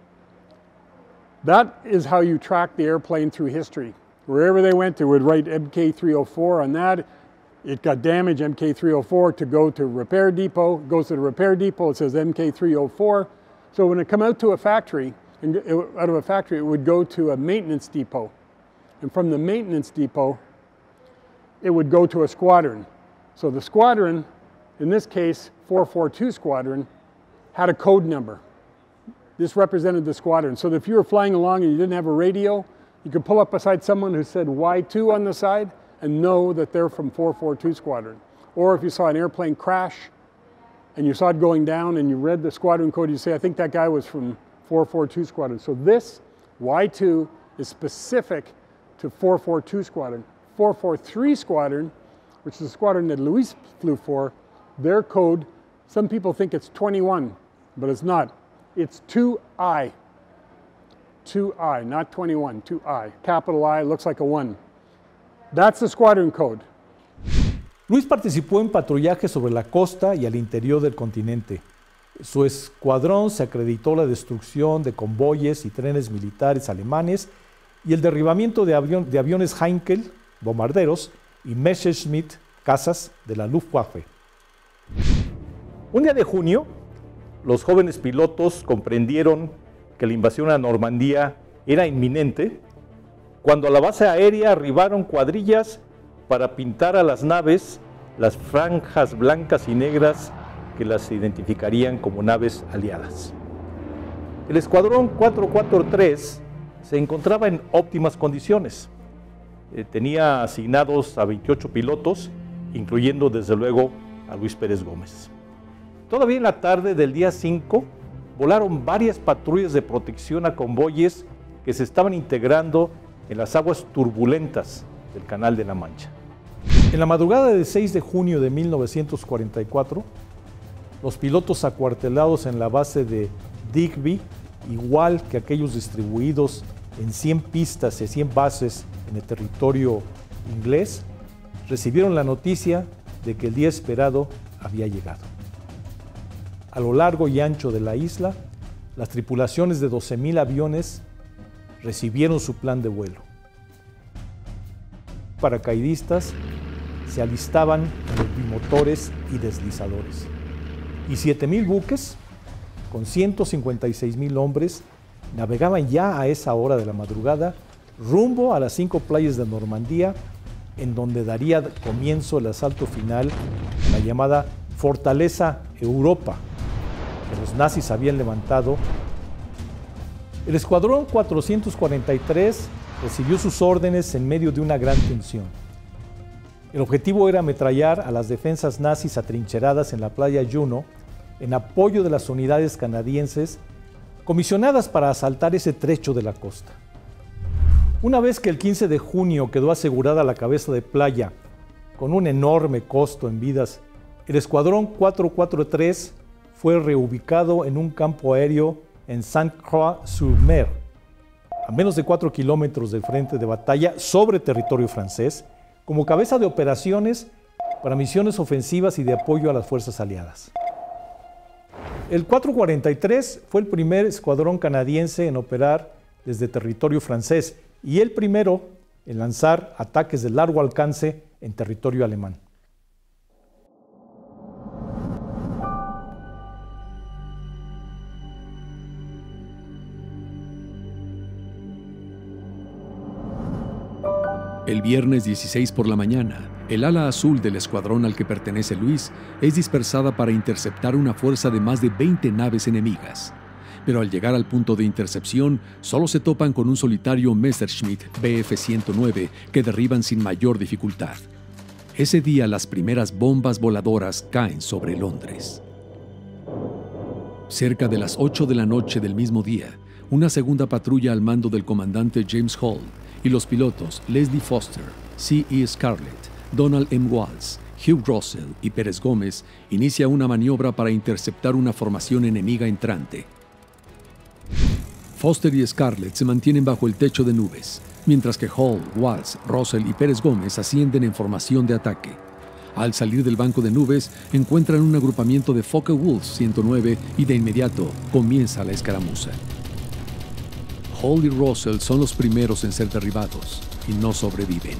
S8: That is how you track the airplane through history. Wherever they went, they would write MK304 on that. It got damaged, MK304, to go to repair depot. It goes to the repair depot, it says MK304. So when it come out to a factory, it would go to a maintenance depot. And from the maintenance depot, it would go to a squadron. So the squadron, in this case, 442 Squadron, had a code number. This represented the squadron. So that if you were flying along and you didn't have a radio, you could pull up beside someone who said Y2 on the side and know that they're from 442 Squadron. Or if you saw an airplane crash and you saw it going down and you read the squadron code, you say, I think that guy was from 442 Squadron. So this Y2 is specific to 442 Squadron. 443 Squadron, which is the squadron that Luis flew for, their code, some people think it's 21, but it's not. It's 2I. 2I, not 21, 2I. Capital I, looks like a 1. That's the squadron code.
S1: Luis participó en patrullaje sobre la costa y al interior del continente. Su escuadrón se acreditó la destrucción de convoyes y trenes militares alemanes y el derribamiento de aviones Heinkel, bombarderos, y Messerschmitt, cazas de la Luftwaffe. Un día de junio, los jóvenes pilotos comprendieron que la invasión a Normandía era inminente, cuando a la base aérea arribaron cuadrillas para pintar a las naves las franjas blancas y negras que las identificarían como naves aliadas. El escuadrón 443 se encontraba en óptimas condiciones. Tenía asignados a 28 pilotos, incluyendo desde luego a Luis Pérez Gómez. Todavía en la tarde del día 5, volaron varias patrullas de protección a convoyes que se estaban integrando en las aguas turbulentas del Canal de la Mancha. En la madrugada del 6 de junio de 1944, los pilotos acuartelados en la base de Digby, igual que aquellos distribuidos en 100 pistas y 100 bases en el territorio inglés, recibieron la noticia de que el día esperado había llegado. A lo largo y ancho de la isla, las tripulaciones de 12,000 aviones recibieron su plan de vuelo. paracaidistas se alistaban en los bimotores y deslizadores. Y 7,000 buques, con 156,000 hombres, navegaban ya a esa hora de la madrugada rumbo a las 5 playas de Normandía, en donde daría comienzo el asalto final, la llamada Fortaleza Europa, que los nazis habían levantado. El escuadrón 443 recibió sus órdenes en medio de una gran tensión. El objetivo era ametrallar a las defensas nazis atrincheradas en la playa Juno, en apoyo de las unidades canadienses comisionadas para asaltar ese trecho de la costa. Una vez que el 15 de junio quedó asegurada la cabeza de playa, con un enorme costo en vidas, el escuadrón 443 fue reubicado en un campo aéreo en Sainte-Croix-sur-Mer, a menos de 4 kilómetros del frente de batalla sobre territorio francés, como cabeza de operaciones para misiones ofensivas y de apoyo a las fuerzas aliadas. El 443 fue el primer escuadrón canadiense en operar desde territorio francés y el primero en lanzar ataques de largo alcance en territorio alemán.
S10: El viernes 16 por la mañana, el ala azul del escuadrón al que pertenece Luis es dispersada para interceptar una fuerza de más de 20 naves enemigas. Pero al llegar al punto de intercepción, solo se topan con un solitario Messerschmitt Bf-109 que derriban sin mayor dificultad. Ese día las primeras bombas voladoras caen sobre Londres. Cerca de las 8 de la noche del mismo día, una segunda patrulla al mando del comandante James Hall y los pilotos Leslie Foster, C.E. Scarlett, Donald M. Walsh, Hugh Russell y Pérez Gómez inicia una maniobra para interceptar una formación enemiga entrante. Foster y Scarlett se mantienen bajo el techo de nubes, mientras que Hall, Walsh, Russell y Pérez Gómez ascienden en formación de ataque. Al salir del banco de nubes, encuentran un agrupamiento de Focke-Wulf 109 y de inmediato comienza la escaramuza. Hall y Russell son los primeros en ser derribados y no sobreviven.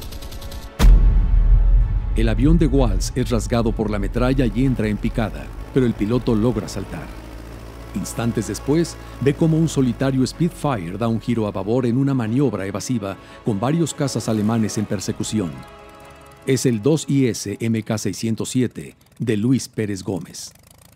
S10: El avión de Walsh es rasgado por la metralla y entra en picada, pero el piloto logra saltar. Instantes después, ve cómo un solitario Spitfire da un giro a babor en una maniobra evasiva con varios cazas alemanes en persecución. Es el 2IS MK607 de Luis Pérez Gómez.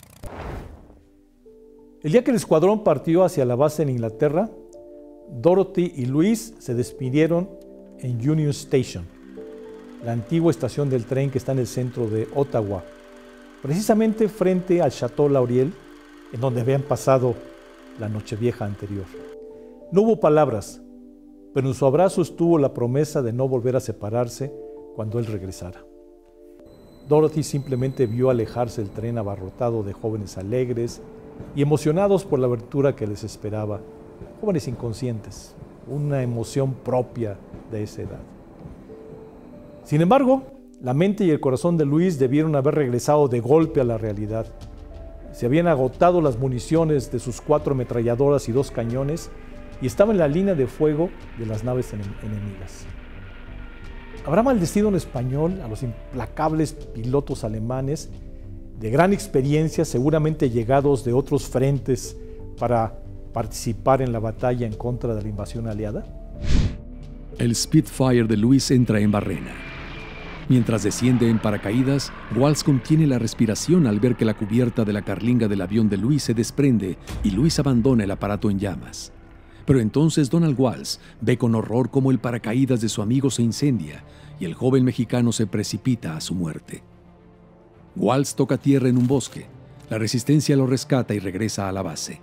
S1: El día que el escuadrón partió hacia la base en Inglaterra, Dorothy y Luis se despidieron en Union Station, la antigua estación del tren que está en el centro de Ottawa, precisamente frente al Château Laurier, en donde habían pasado la Nochevieja anterior. No hubo palabras, pero en su abrazo estuvo la promesa de no volver a separarse cuando él regresara. Dorothy simplemente vio alejarse el tren abarrotado de jóvenes alegres y emocionados por la aventura que les esperaba, jóvenes inconscientes, una emoción propia de esa edad. Sin embargo, la mente y el corazón de Luis debieron haber regresado de golpe a la realidad. Se habían agotado las municiones de sus 4 ametralladoras y 2 cañones y estaba en la línea de fuego de las naves enemigas. ¿Habrá maldecido en español a los implacables pilotos alemanes de gran experiencia, seguramente llegados de otros frentes para participar en la batalla en contra de la invasión aliada?
S10: El Spitfire de Luis entra en barrena. Mientras desciende en paracaídas, Walsh contiene la respiración al ver que la cubierta de la carlinga del avión de Luis se desprende y Luis abandona el aparato en llamas. Pero entonces Donald Walsh ve con horror cómo el paracaídas de su amigo se incendia y el joven mexicano se precipita a su muerte. Walsh toca tierra en un bosque. La resistencia lo rescata y regresa a la base.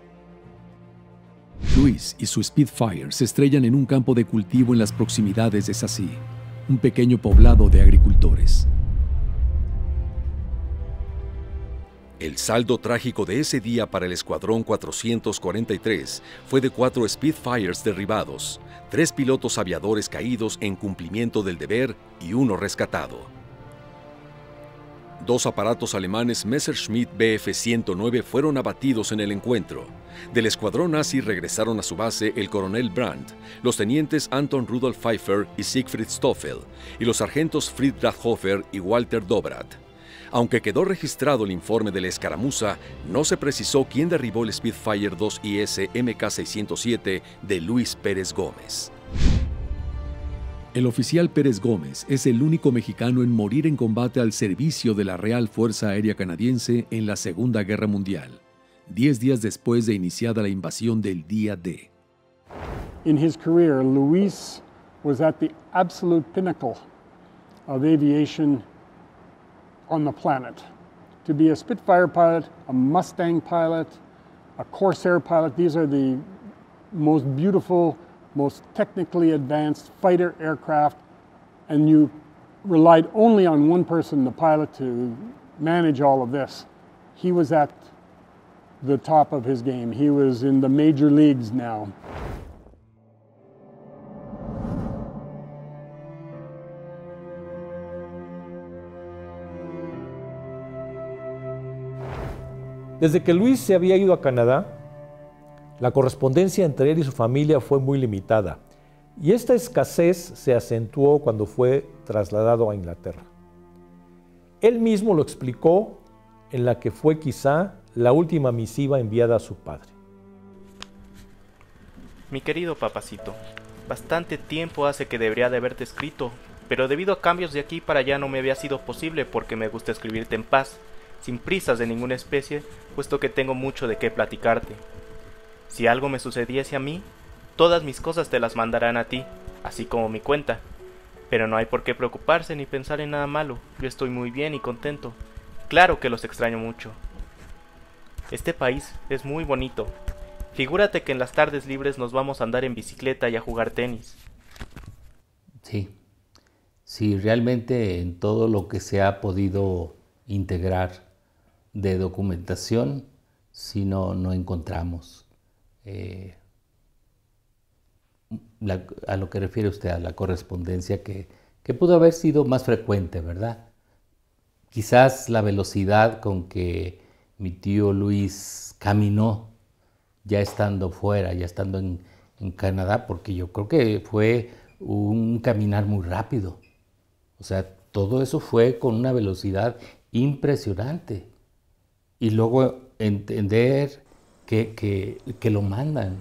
S10: Luis y su Spitfire se estrellan en un campo de cultivo en las proximidades de Sassy, un pequeño poblado de agricultores. El saldo trágico de ese día para el Escuadrón 443 fue de 4 Spitfires derribados, 3 pilotos aviadores caídos en cumplimiento del deber y 1 rescatado. 2 aparatos alemanes Messerschmitt Bf-109 fueron abatidos en el encuentro. Del escuadrón nazi regresaron a su base el coronel Brandt, los tenientes Anton Rudolf Pfeiffer y Siegfried Stoffel, y los sargentos Fritz Rathofer y Walter Dobrat. Aunque quedó registrado el informe de la escaramuza, no se precisó quién derribó el Spitfire 2IS Mk607 de Luis Pérez Gómez. El oficial Pérez Gómez es el único mexicano en morir en combate al servicio de la Real Fuerza Aérea Canadiense en la Segunda Guerra Mundial, 10 días después de iniciada la invasión del Día D.
S8: In his career, Luis was at the absolute pinnacle of aviation on the planet. To be a Spitfire pilot, a Mustang pilot, a Corsair pilot, these are the most beautiful, most technically advanced fighter aircraft, and you relied only on one person, the pilot, to manage all of this. He was at the top of his game. He was in the major leagues now.
S1: Desde que Luis se había ido a Canadá, la correspondencia entre él y su familia fue muy limitada, y esta escasez se acentuó cuando fue trasladado a Inglaterra. Él mismo lo explicó en la que fue quizá la última misiva enviada a su padre.
S11: Mi querido papacito, bastante tiempo hace que debería de haberte escrito, pero debido a cambios de aquí para allá no me había sido posible porque me gusta escribirte en paz, sin prisas de ninguna especie, puesto que tengo mucho de qué platicarte. Si algo me sucediese a mí, todas mis cosas te las mandarán a ti, así como mi cuenta. Pero no hay por qué preocuparse ni pensar en nada malo, yo estoy muy bien y contento. Claro que los extraño mucho. Este país es muy bonito. Figúrate que en las tardes libres nos vamos a andar en bicicleta y a jugar tenis.
S2: Sí, realmente en todo lo que se ha podido integrar de documentación, si no encontramos a lo que refiere usted a la correspondencia que pudo haber sido más frecuente, ¿verdad? Quizás la velocidad con que mi tío Luis caminó ya estando fuera, ya estando en Canadá, porque yo creo que fue un caminar muy rápido. O sea, todo eso fue con una velocidad impresionante. Y luego entender que lo mandan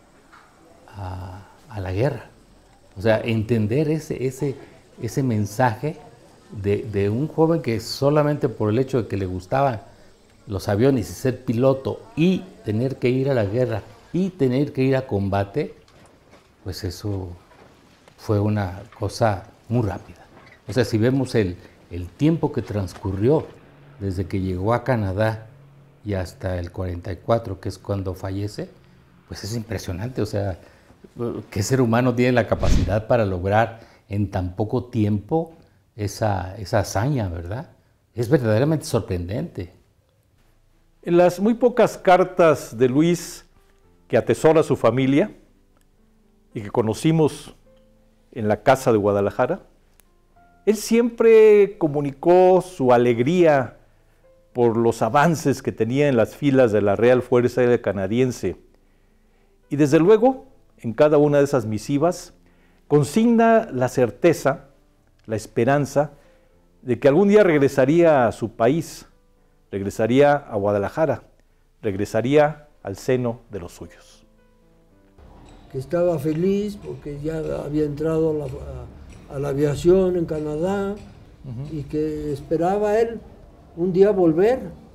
S2: a la guerra. O sea, entender ese mensaje de un joven que solamente por el hecho de que le gustaban los aviones y ser piloto y tener que ir a la guerra y tener que ir a combate, pues eso fue una cosa muy rápida. O sea, si vemos el tiempo que transcurrió desde que llegó a Canadá y hasta el 44, que es cuando fallece, pues es impresionante. O sea, ¿qué ser humano tiene la capacidad para lograr en tan poco tiempo esa hazaña, verdad? Es verdaderamente sorprendente.
S1: En las muy pocas cartas de Luis que atesora su familia y que conocimos en la casa de Guadalajara, él siempre comunicó su alegría por los avances que tenía en las filas de la Real Fuerza Aérea Canadiense. Y desde luego, en cada una de esas misivas, consigna la certeza, la esperanza de que algún día regresaría a su país, regresaría a Guadalajara, regresaría al seno de los suyos.
S5: Que estaba feliz porque ya había entrado a la aviación en Canadá y que esperaba él un día volver.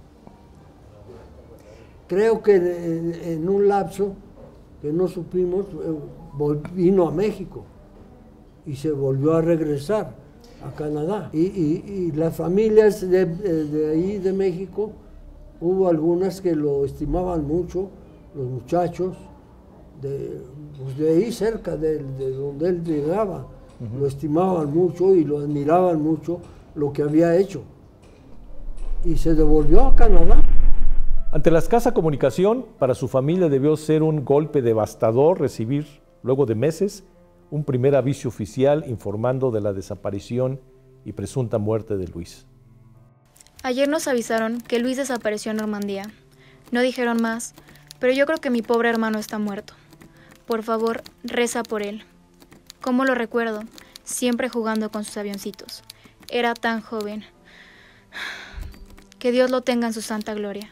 S5: Creo que en un lapso que no supimos, vino a México y se volvió a regresar a Canadá. Y las familias de ahí, de México, hubo algunas que lo estimaban mucho, los muchachos, de ahí cerca de donde él llegaba, lo estimaban mucho y lo admiraban mucho lo que había hecho. Y se devolvió a Canadá.
S1: Ante la escasa comunicación, para su familia debió ser un golpe devastador recibir, luego de meses, un primer aviso oficial informando de la desaparición y presunta muerte de Luis.
S12: Ayer nos avisaron que Luis desapareció en Normandía. No dijeron más, pero yo creo que mi pobre hermano está muerto. Por favor, reza por él. ¿Cómo lo recuerdo? Siempre jugando con sus avioncitos. Era tan joven. Que Dios lo tenga en su santa gloria.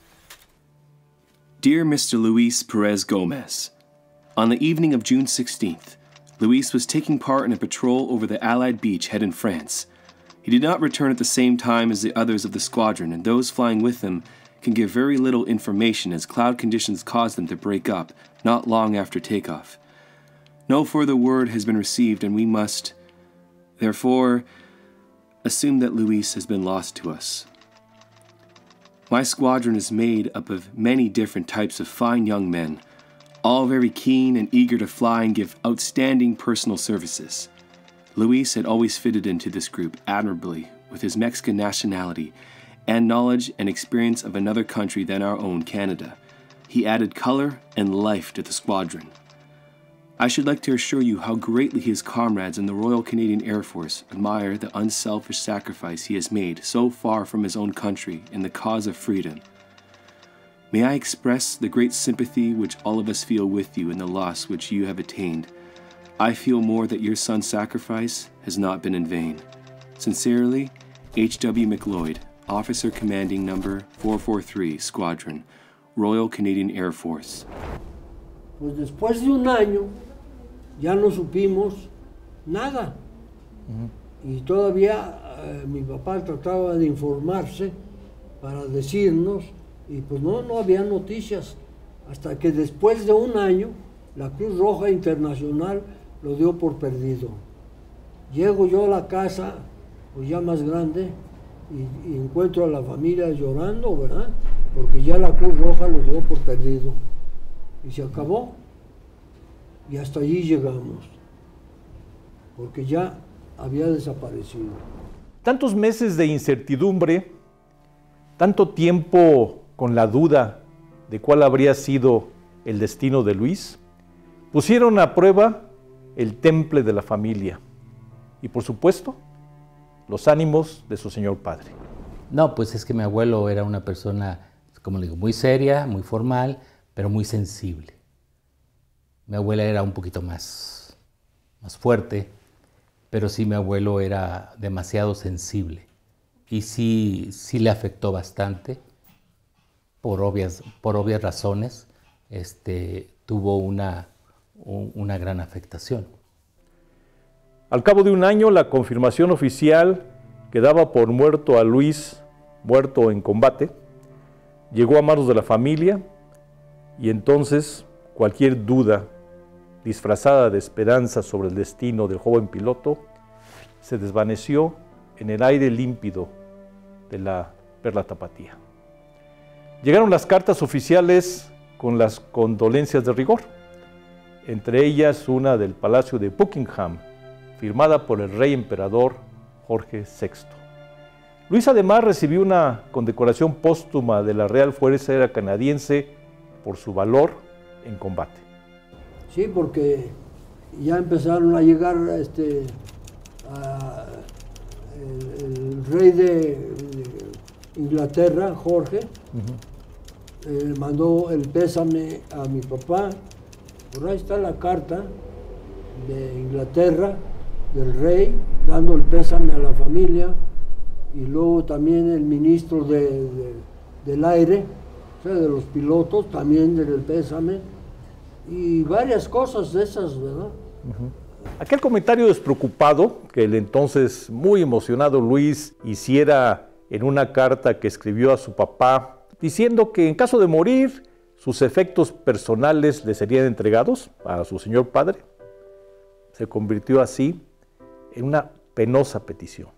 S13: Dear Mr. Luis Perez Gomez, on the evening of June 16th, Luis was taking part in a patrol over the Allied beachhead in France. He did not return at the same time as the others of the squadron, and those flying with him can give very little information as cloud conditions caused them to break up not long after takeoff. No further word has been received, and we must, therefore, assume that Luis has been lost to us. My squadron is made up of many different types of fine young men, all very keen and eager to fly and give outstanding personal services. Luis had always fitted into this group admirably with his Mexican nationality and knowledge and experience of another country than our own, Canada. He added color and life to the squadron. I should like to assure you how greatly his comrades in the Royal Canadian Air Force admire the unselfish sacrifice he has made so far from his own country in the cause of freedom. May I express the great sympathy which all of us feel with you in the loss which you have attained. I feel more that your son's sacrifice has not been in vain. Sincerely, H.W. McLeod, Officer Commanding Number 443, Squadron, Royal Canadian Air Force.
S5: Pues después de un año ya no supimos nada. Y todavía mi papá trataba de informarse para decirnos, y pues no había noticias, hasta que después de un año la Cruz Roja Internacional lo dio por perdido. Llego yo a la casa, pues ya más grande, y encuentro a la familia llorando, ¿verdad? Porque ya la Cruz Roja lo dio por perdido. Y se acabó. Y hasta allí llegamos. Porque ya había desaparecido.
S1: Tantos meses de incertidumbre, tanto tiempo con la duda de cuál habría sido el destino de Luis, pusieron a prueba el temple de la familia y, por supuesto, los ánimos de su señor padre.
S2: No, pues es que mi abuelo era una persona, como le digo, muy seria, muy formal, pero muy sensible. Mi abuela era un poquito más fuerte, pero sí mi abuelo era demasiado sensible y sí le afectó bastante por obvias razones. Tuvo una gran afectación.
S1: Al cabo de un año, la confirmación oficial que daba por muerto a Luis, muerto en combate, llegó a manos de la familia y entonces cualquier duda disfrazada de esperanza sobre el destino del joven piloto se desvaneció en el aire límpido de la Perla Tapatía. Llegaron las cartas oficiales con las condolencias de rigor, entre ellas una del Palacio de Buckingham, firmada por el rey emperador Jorge VI. Luis además recibió una condecoración póstuma de la Real Fuerza Aérea Canadiense por su valor en combate.
S5: Sí, porque ya empezaron a llegar el rey de Inglaterra, Jorge, mandó el pésame a mi papá. Por ahí está la carta de Inglaterra, del rey, dando el pésame a la familia, y luego también el ministro del aire, o sea, de los pilotos, también del pésame, y varias cosas de esas, ¿verdad?
S1: Aquel comentario despreocupado que el entonces muy emocionado Luis hiciera en una carta que escribió a su papá, diciendo que en caso de morir, sus efectos personales le serían entregados a su señor padre, se convirtió así en una penosa petición.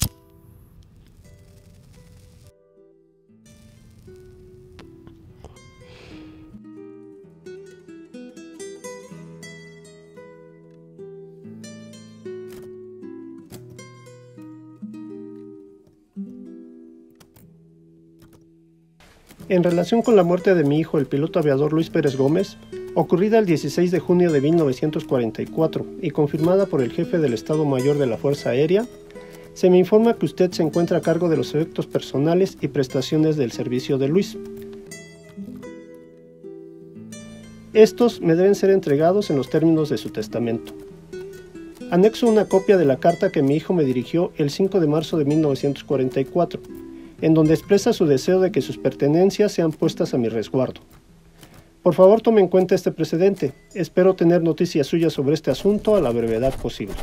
S14: En relación con la muerte de mi hijo, el piloto aviador Luis Pérez Gómez, ocurrida el 16 de junio de 1944 y confirmada por el jefe del Estado Mayor de la Fuerza Aérea, se me informa que usted se encuentra a cargo de los efectos personales y prestaciones del servicio de Luis. Estos me deben ser entregados en los términos de su testamento. Anexo una copia de la carta que mi hijo me dirigió el 5 de marzo de 1944, en donde expresa su deseo de que sus pertenencias sean puestas a mi resguardo. Por favor, tome en cuenta este precedente. Espero tener noticias suyas sobre este asunto a la brevedad posible.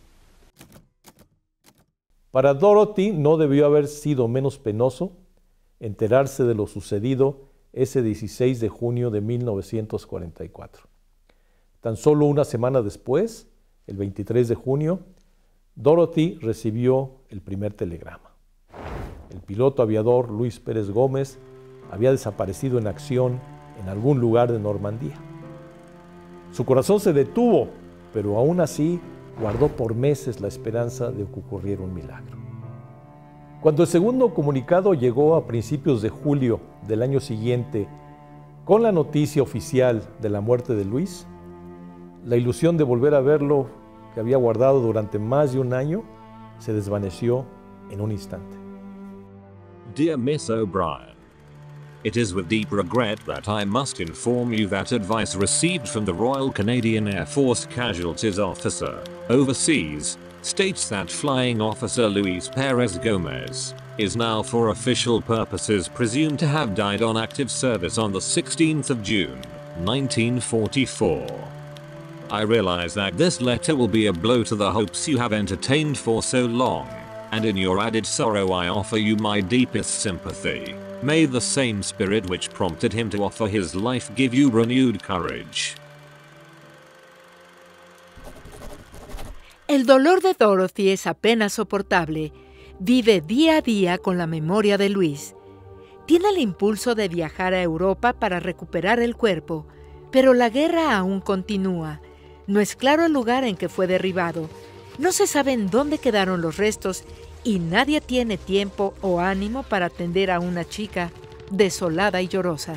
S1: Para Dorothy no debió haber sido menos penoso enterarse de lo sucedido ese 16 de junio de 1944. Tan solo una semana después, el 23 de junio, Dorothy recibió el primer telegrama. El piloto aviador Luis Pérez Gómez había desaparecido en acción en algún lugar de Normandía. Su corazón se detuvo, pero aún así guardó por meses la esperanza de que ocurriera un milagro. Cuando el segundo comunicado llegó a principios de julio del año siguiente con la noticia oficial de la muerte de Luis, la ilusión de volver a verlo que había guardado durante más de un año se desvaneció en un instante.
S15: Dear Miss O'Brien, it is with deep regret that I must inform you that advice received from the Royal Canadian Air Force Casualties Officer, overseas, states that Flying Officer Luis Perez Gomez is now for official purposes presumed to have died on active service on the 16th of June, 1944. I realize that this letter will be a blow to the hopes you have entertained for so long, and in your added sorrow I offer you my deepest sympathy. May the same spirit which prompted him to offer his life give you renewed courage.
S4: El dolor de Dorothy es apenas soportable. Vive día a día con la memoria de Luis. Tiene el impulso de viajar a Europa para recuperar el cuerpo, pero la guerra aún continúa. No es claro el lugar en que fue derribado. No se sabe en dónde quedaron los restos y nadie tiene tiempo o ánimo para atender a una chica desolada y llorosa.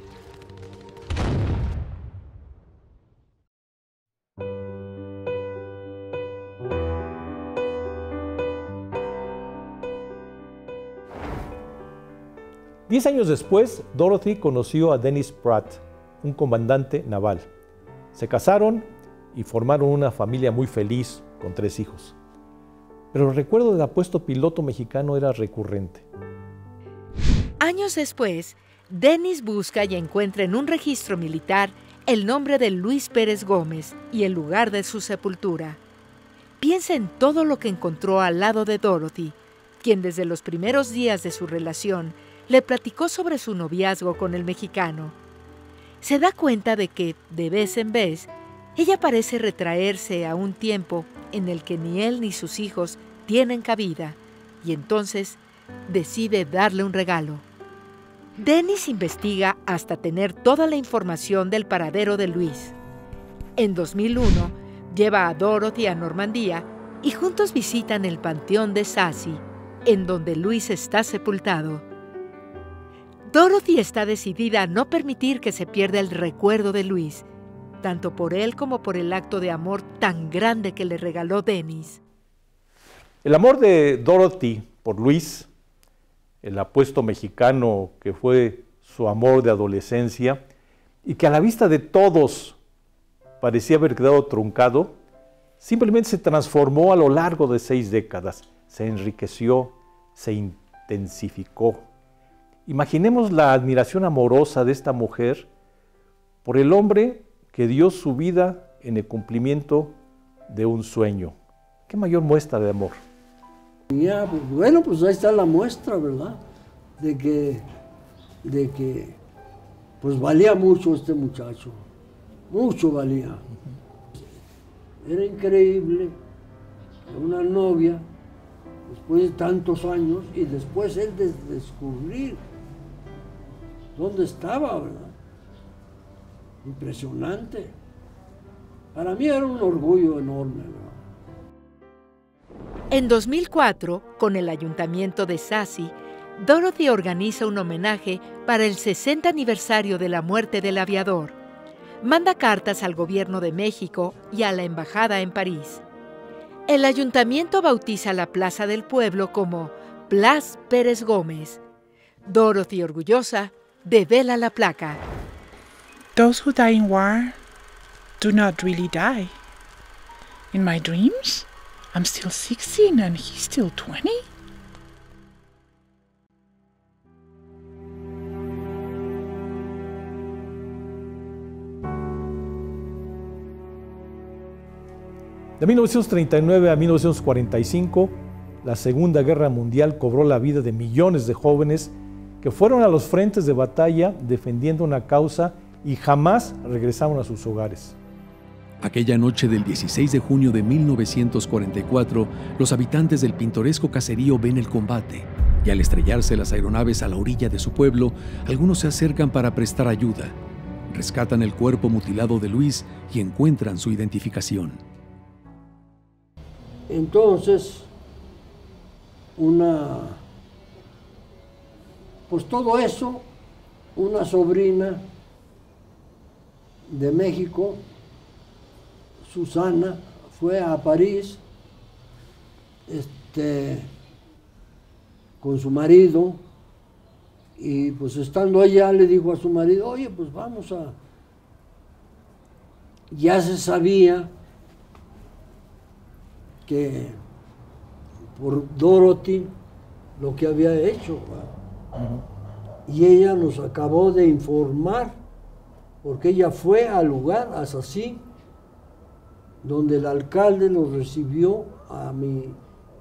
S1: Diez años después, Dorothy conoció a Dennis Pratt, un comandante naval. Se casaron y formaron una familia muy feliz con 3 hijos. Pero el recuerdo del apuesto piloto mexicano era recurrente.
S4: Años después, Dennis busca y encuentra en un registro militar el nombre de Luis Pérez Gómez y el lugar de su sepultura. Piensa en todo lo que encontró al lado de Dorothy, quien desde los primeros días de su relación le platicó sobre su noviazgo con el mexicano. Se da cuenta de que, de vez en vez, ella parece retraerse a un tiempo en el que ni él ni sus hijos tienen cabida, y entonces decide darle un regalo. Dennis investiga hasta tener toda la información del paradero de Luis. En 2001, lleva a Dorothy a Normandía y juntos visitan el panteón de Sassy, en donde Luis está sepultado. Dorothy está decidida a no permitir que se pierda el recuerdo de Luis, tanto por él como por el acto de amor tan grande que le regaló Dennis.
S1: El amor de Dorothy por Luis, el apuesto mexicano que fue su amor de adolescencia y que a la vista de todos parecía haber quedado truncado, simplemente se transformó a lo largo de 6 décadas, se enriqueció, se intensificó. Imaginemos la admiración amorosa de esta mujer por el hombre que dio su vida en el cumplimiento de un sueño. ¿Qué mayor muestra de amor?
S5: Ya, pues, bueno, pues ahí está la muestra, ¿verdad? De que pues valía mucho este muchacho, mucho valía. Era increíble, una novia, después de tantos años, y después él descubrir dónde estaba, ¿verdad? Impresionante. Para mí era un orgullo enorme, ¿verdad?
S4: En 2004, con el Ayuntamiento de Sassy, Dorothy organiza un homenaje para el 60 aniversario de la muerte del aviador. Manda cartas al gobierno de México y a la embajada en París. El ayuntamiento bautiza la plaza del pueblo como Place Pérez Gómez. Dorothy, orgullosa, devela la placa.
S16: Those who die in war do not really die. In my dreams, I'm still 16 and he's still 20.
S1: De 1939 a 1945, la Segunda Guerra Mundial cobró la vida de millones de jóvenes que fueron a los frentes de batalla defendiendo una causa y jamás regresaron a sus hogares.
S10: Aquella noche del 16 de junio de 1944, los habitantes del pintoresco caserío ven el combate y al estrellarse las aeronaves a la orilla de su pueblo, algunos se acercan para prestar ayuda. Rescatan el cuerpo mutilado de Luis y encuentran su identificación.
S5: Entonces, pues todo eso, una sobrina de México, Susana, fue a París con su marido y pues estando allá le dijo a su marido, oye, pues vamos a... Ya se sabía que por Dorothy lo que había hecho. Y ella nos acabó de informar, porque ella fue al lugar, así, donde el alcalde los recibió a mi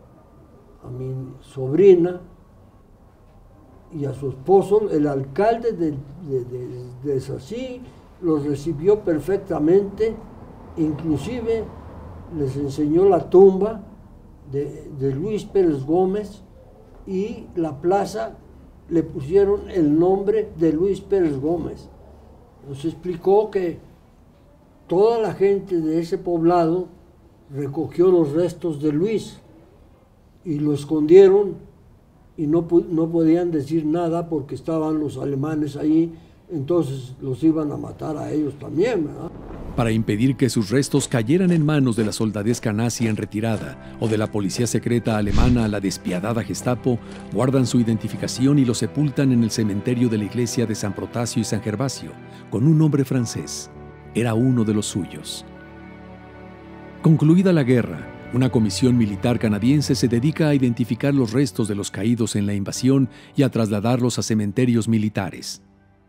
S5: sobrina y a su esposo. El alcalde de Sací los recibió perfectamente, inclusive les enseñó la tumba de Luis Pérez Gómez y la plaza le pusieron el nombre de Luis Pérez Gómez. Nos explicó que toda la gente de ese poblado recogió los restos de Luis y lo escondieron y no podían decir nada porque estaban los alemanes ahí, entonces los iban a matar a ellos también, ¿verdad?
S10: Para impedir que sus restos cayeran en manos de la soldadesca nazi en retirada o de la policía secreta alemana a la despiadada Gestapo, guardan su identificación y lo sepultan en el cementerio de la iglesia de San Protasio y San Gervasio, con un nombre francés. Era uno de los suyos. Concluida la guerra, una comisión militar canadiense se dedica a identificar los restos de los caídos en la invasión y a trasladarlos a cementerios militares.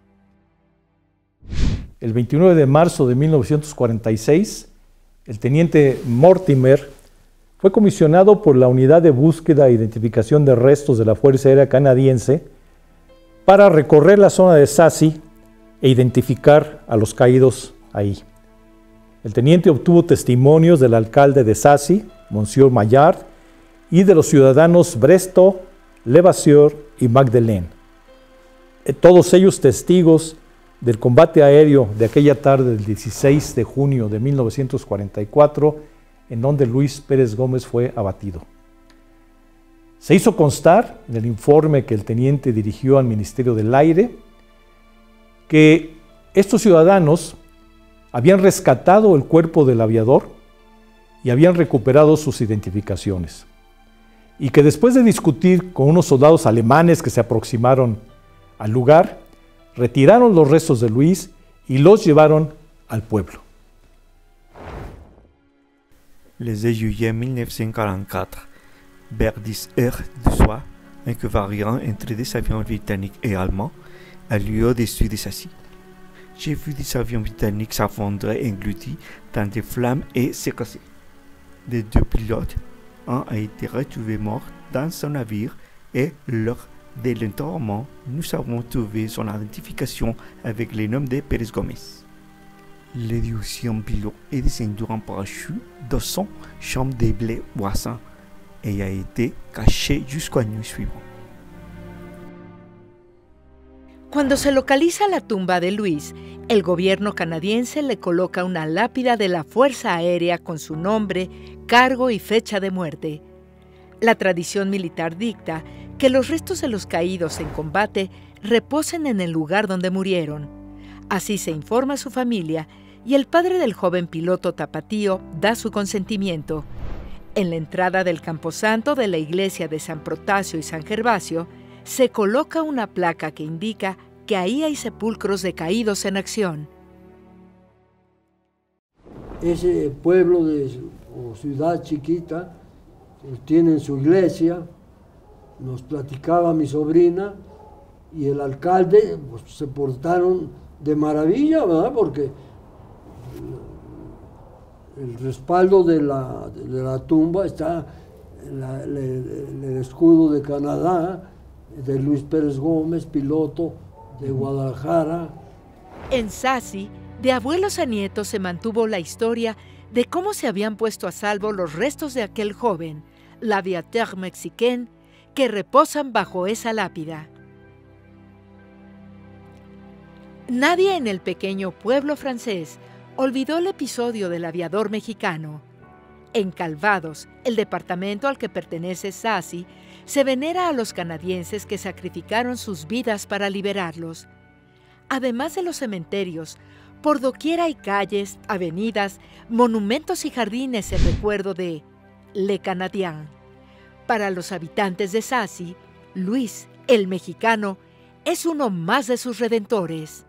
S1: El 29 de marzo de 1946, el teniente Mortimer fue comisionado por la Unidad de Búsqueda e Identificación de Restos de la Fuerza Aérea Canadiense para recorrer la zona de Sacy e identificar a los caídos ahí. El teniente obtuvo testimonios del alcalde de Sacy, Monsieur Maillard, y de los ciudadanos Bresto, Levasseur y Magdelaine. Todos ellos testigos del combate aéreo de aquella tarde del 16 de junio de 1944, en donde Luis Pérez Gómez fue abatido. Se hizo constar en el informe que el teniente dirigió al Ministerio del Aire que estos ciudadanos habían rescatado el cuerpo del aviador y habían recuperado sus identificaciones, y que después de discutir con unos soldados alemanes que se aproximaron al lugar, retiraron los restos de Luis y los llevaron al pueblo.
S17: Le 10 juillet 1944, vers 10h du soir, un coup variant entre des avions britanniques et allemands a lieu au-dessus de Sacy. J'ai vu des avions britanniques s'effondrer engloutis dans des flammes et s'écraser. Les deux pilotes, un a été retrouvé mort dans son navire et lors de l'enterrement, nous avons trouvé son identification avec le nom de Pérez Gómez. Le deuxième pilote est descendu en parachute dans son champ de blé voisin et a été caché jusqu'à nuit suivante.
S4: Cuando se localiza la tumba de Luis, el gobierno canadiense le coloca una lápida de la Fuerza Aérea con su nombre, cargo y fecha de muerte. La tradición militar dicta que los restos de los caídos en combate reposen en el lugar donde murieron. Así se informa a su familia y el padre del joven piloto tapatío da su consentimiento. En la entrada del camposanto de la iglesia de San Protasio y San Gervasio se coloca una placa que indica que ahí hay sepulcros de caídos en acción.
S5: Ese pueblo o ciudad chiquita tiene su iglesia, nos platicaba mi sobrina, y el alcalde pues, se portaron de maravilla, ¿verdad? Porque el respaldo de la tumba está el escudo de Canadá, de Luis Pérez Gómez, piloto de Guadalajara.
S4: En Sassy, de abuelos a nietos se mantuvo la historia de cómo se habían puesto a salvo los restos de aquel joven, l'aviateur mexicain, que reposan bajo esa lápida. Nadie en el pequeño pueblo francés olvidó el episodio del aviador mexicano. En Calvados, el departamento al que pertenece Sassy, se venera a los canadienses que sacrificaron sus vidas para liberarlos. Además de los cementerios, por doquier hay calles, avenidas, monumentos y jardines en recuerdo de Le Canadien. Para los habitantes de Sassy, Luis, el mexicano, es uno más de sus redentores.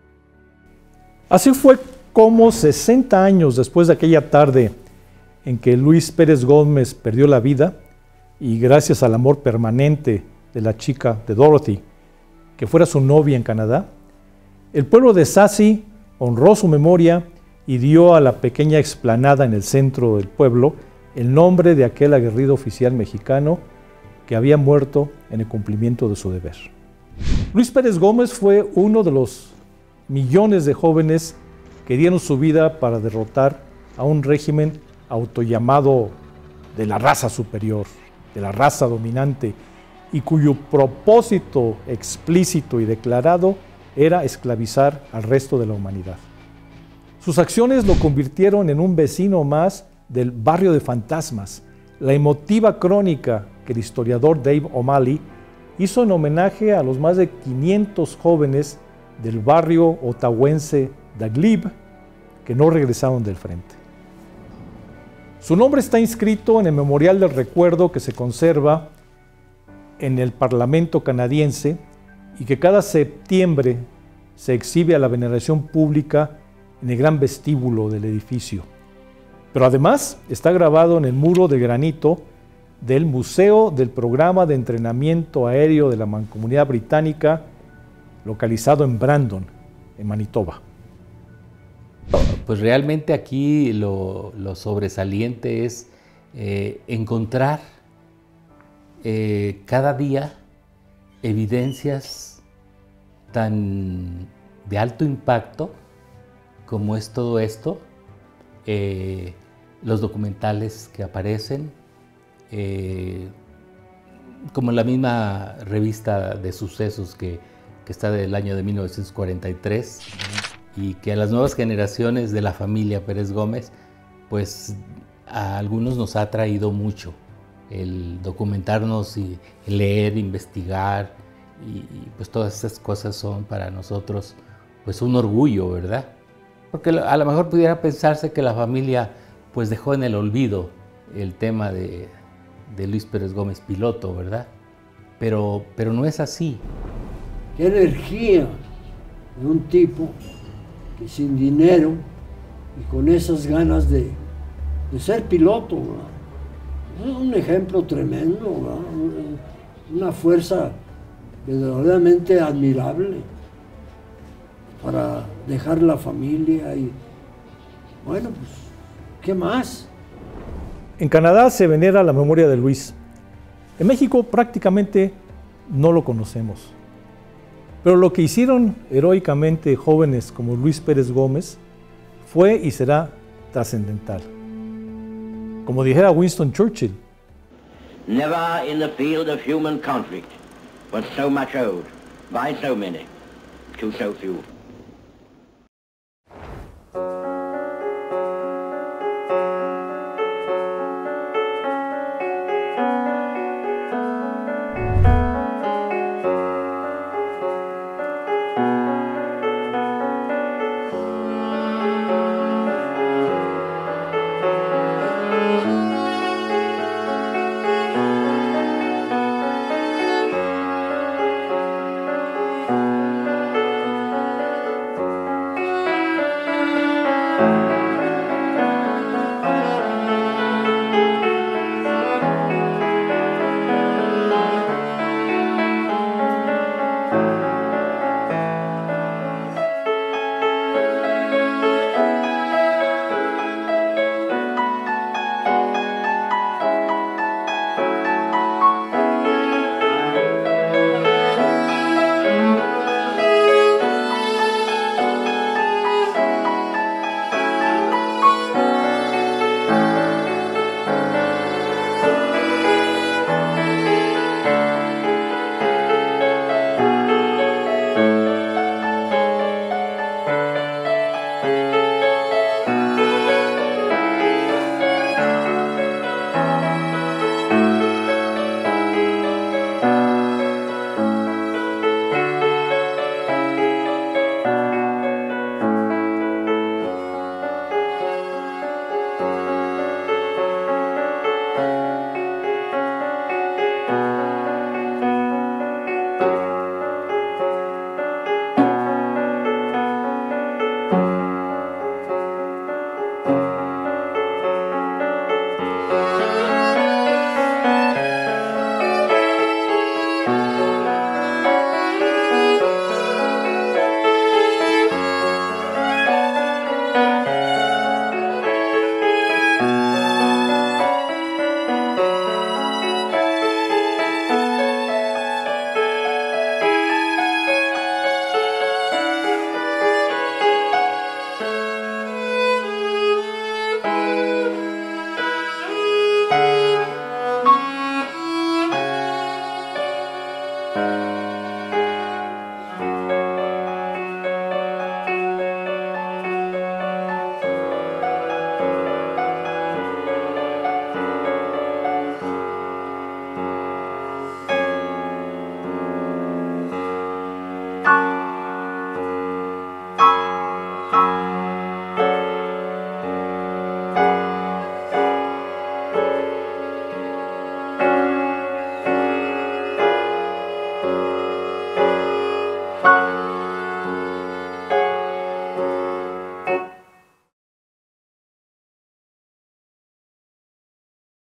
S1: Así fue como 60 años después de aquella tarde en que Luis Pérez Gómez perdió la vida, y gracias al amor permanente de la chica de Dorothy, que fuera su novia en Canadá, el pueblo de Sassy honró su memoria y dio a la pequeña explanada en el centro del pueblo el nombre de aquel aguerrido oficial mexicano que había muerto en el cumplimiento de su deber. Luis Pérez Gómez fue uno de los millones de jóvenes que dieron su vida para derrotar a un régimen autollamado de la raza superior, de la raza dominante, y cuyo propósito explícito y declarado era esclavizar al resto de la humanidad. Sus acciones lo convirtieron en un vecino más del barrio de fantasmas, la emotiva crónica que el historiador Dave O'Malley hizo en homenaje a los más de 500 jóvenes del barrio ottawense de Glebe que no regresaron del frente. Su nombre está inscrito en el Memorial del Recuerdo que se conserva en el Parlamento canadiense y que cada septiembre se exhibe a la veneración pública en el gran vestíbulo del edificio. Pero además está grabado en el muro de granito del Museo del Programa de Entrenamiento Aéreo de la Mancomunidad Británica, localizado en Brandon, en Manitoba.
S2: Pues realmente aquí lo sobresaliente es encontrar cada día evidencias tan de alto impacto como es todo esto, los documentales que aparecen, como la misma revista de sucesos que está del año de 1943 y que a las nuevas generaciones de la familia Pérez Gómez, pues a algunos nos ha traído mucho el documentarnos y leer, investigar, y pues todas esas cosas son para nosotros pues un orgullo, ¿verdad? Porque a lo mejor pudiera pensarse que la familia pues dejó en el olvido el tema de Luis Pérez Gómez piloto, ¿verdad? Pero no es así.
S5: Qué energía de un tipo que sin dinero y con esas ganas de ser piloto, ¿verdad? Es un ejemplo tremendo, ¿verdad? Una fuerza verdaderamente admirable para dejar la familia y bueno, pues, ¿qué más?
S1: En Canadá se venera la memoria de Luis. En México prácticamente no lo conocemos. Pero lo que hicieron heroicamente jóvenes como Luis Pérez Gómez fue y será trascendental. Como dijera Winston Churchill,
S18: Never in the field of human conflict was so much owed by so many to so few.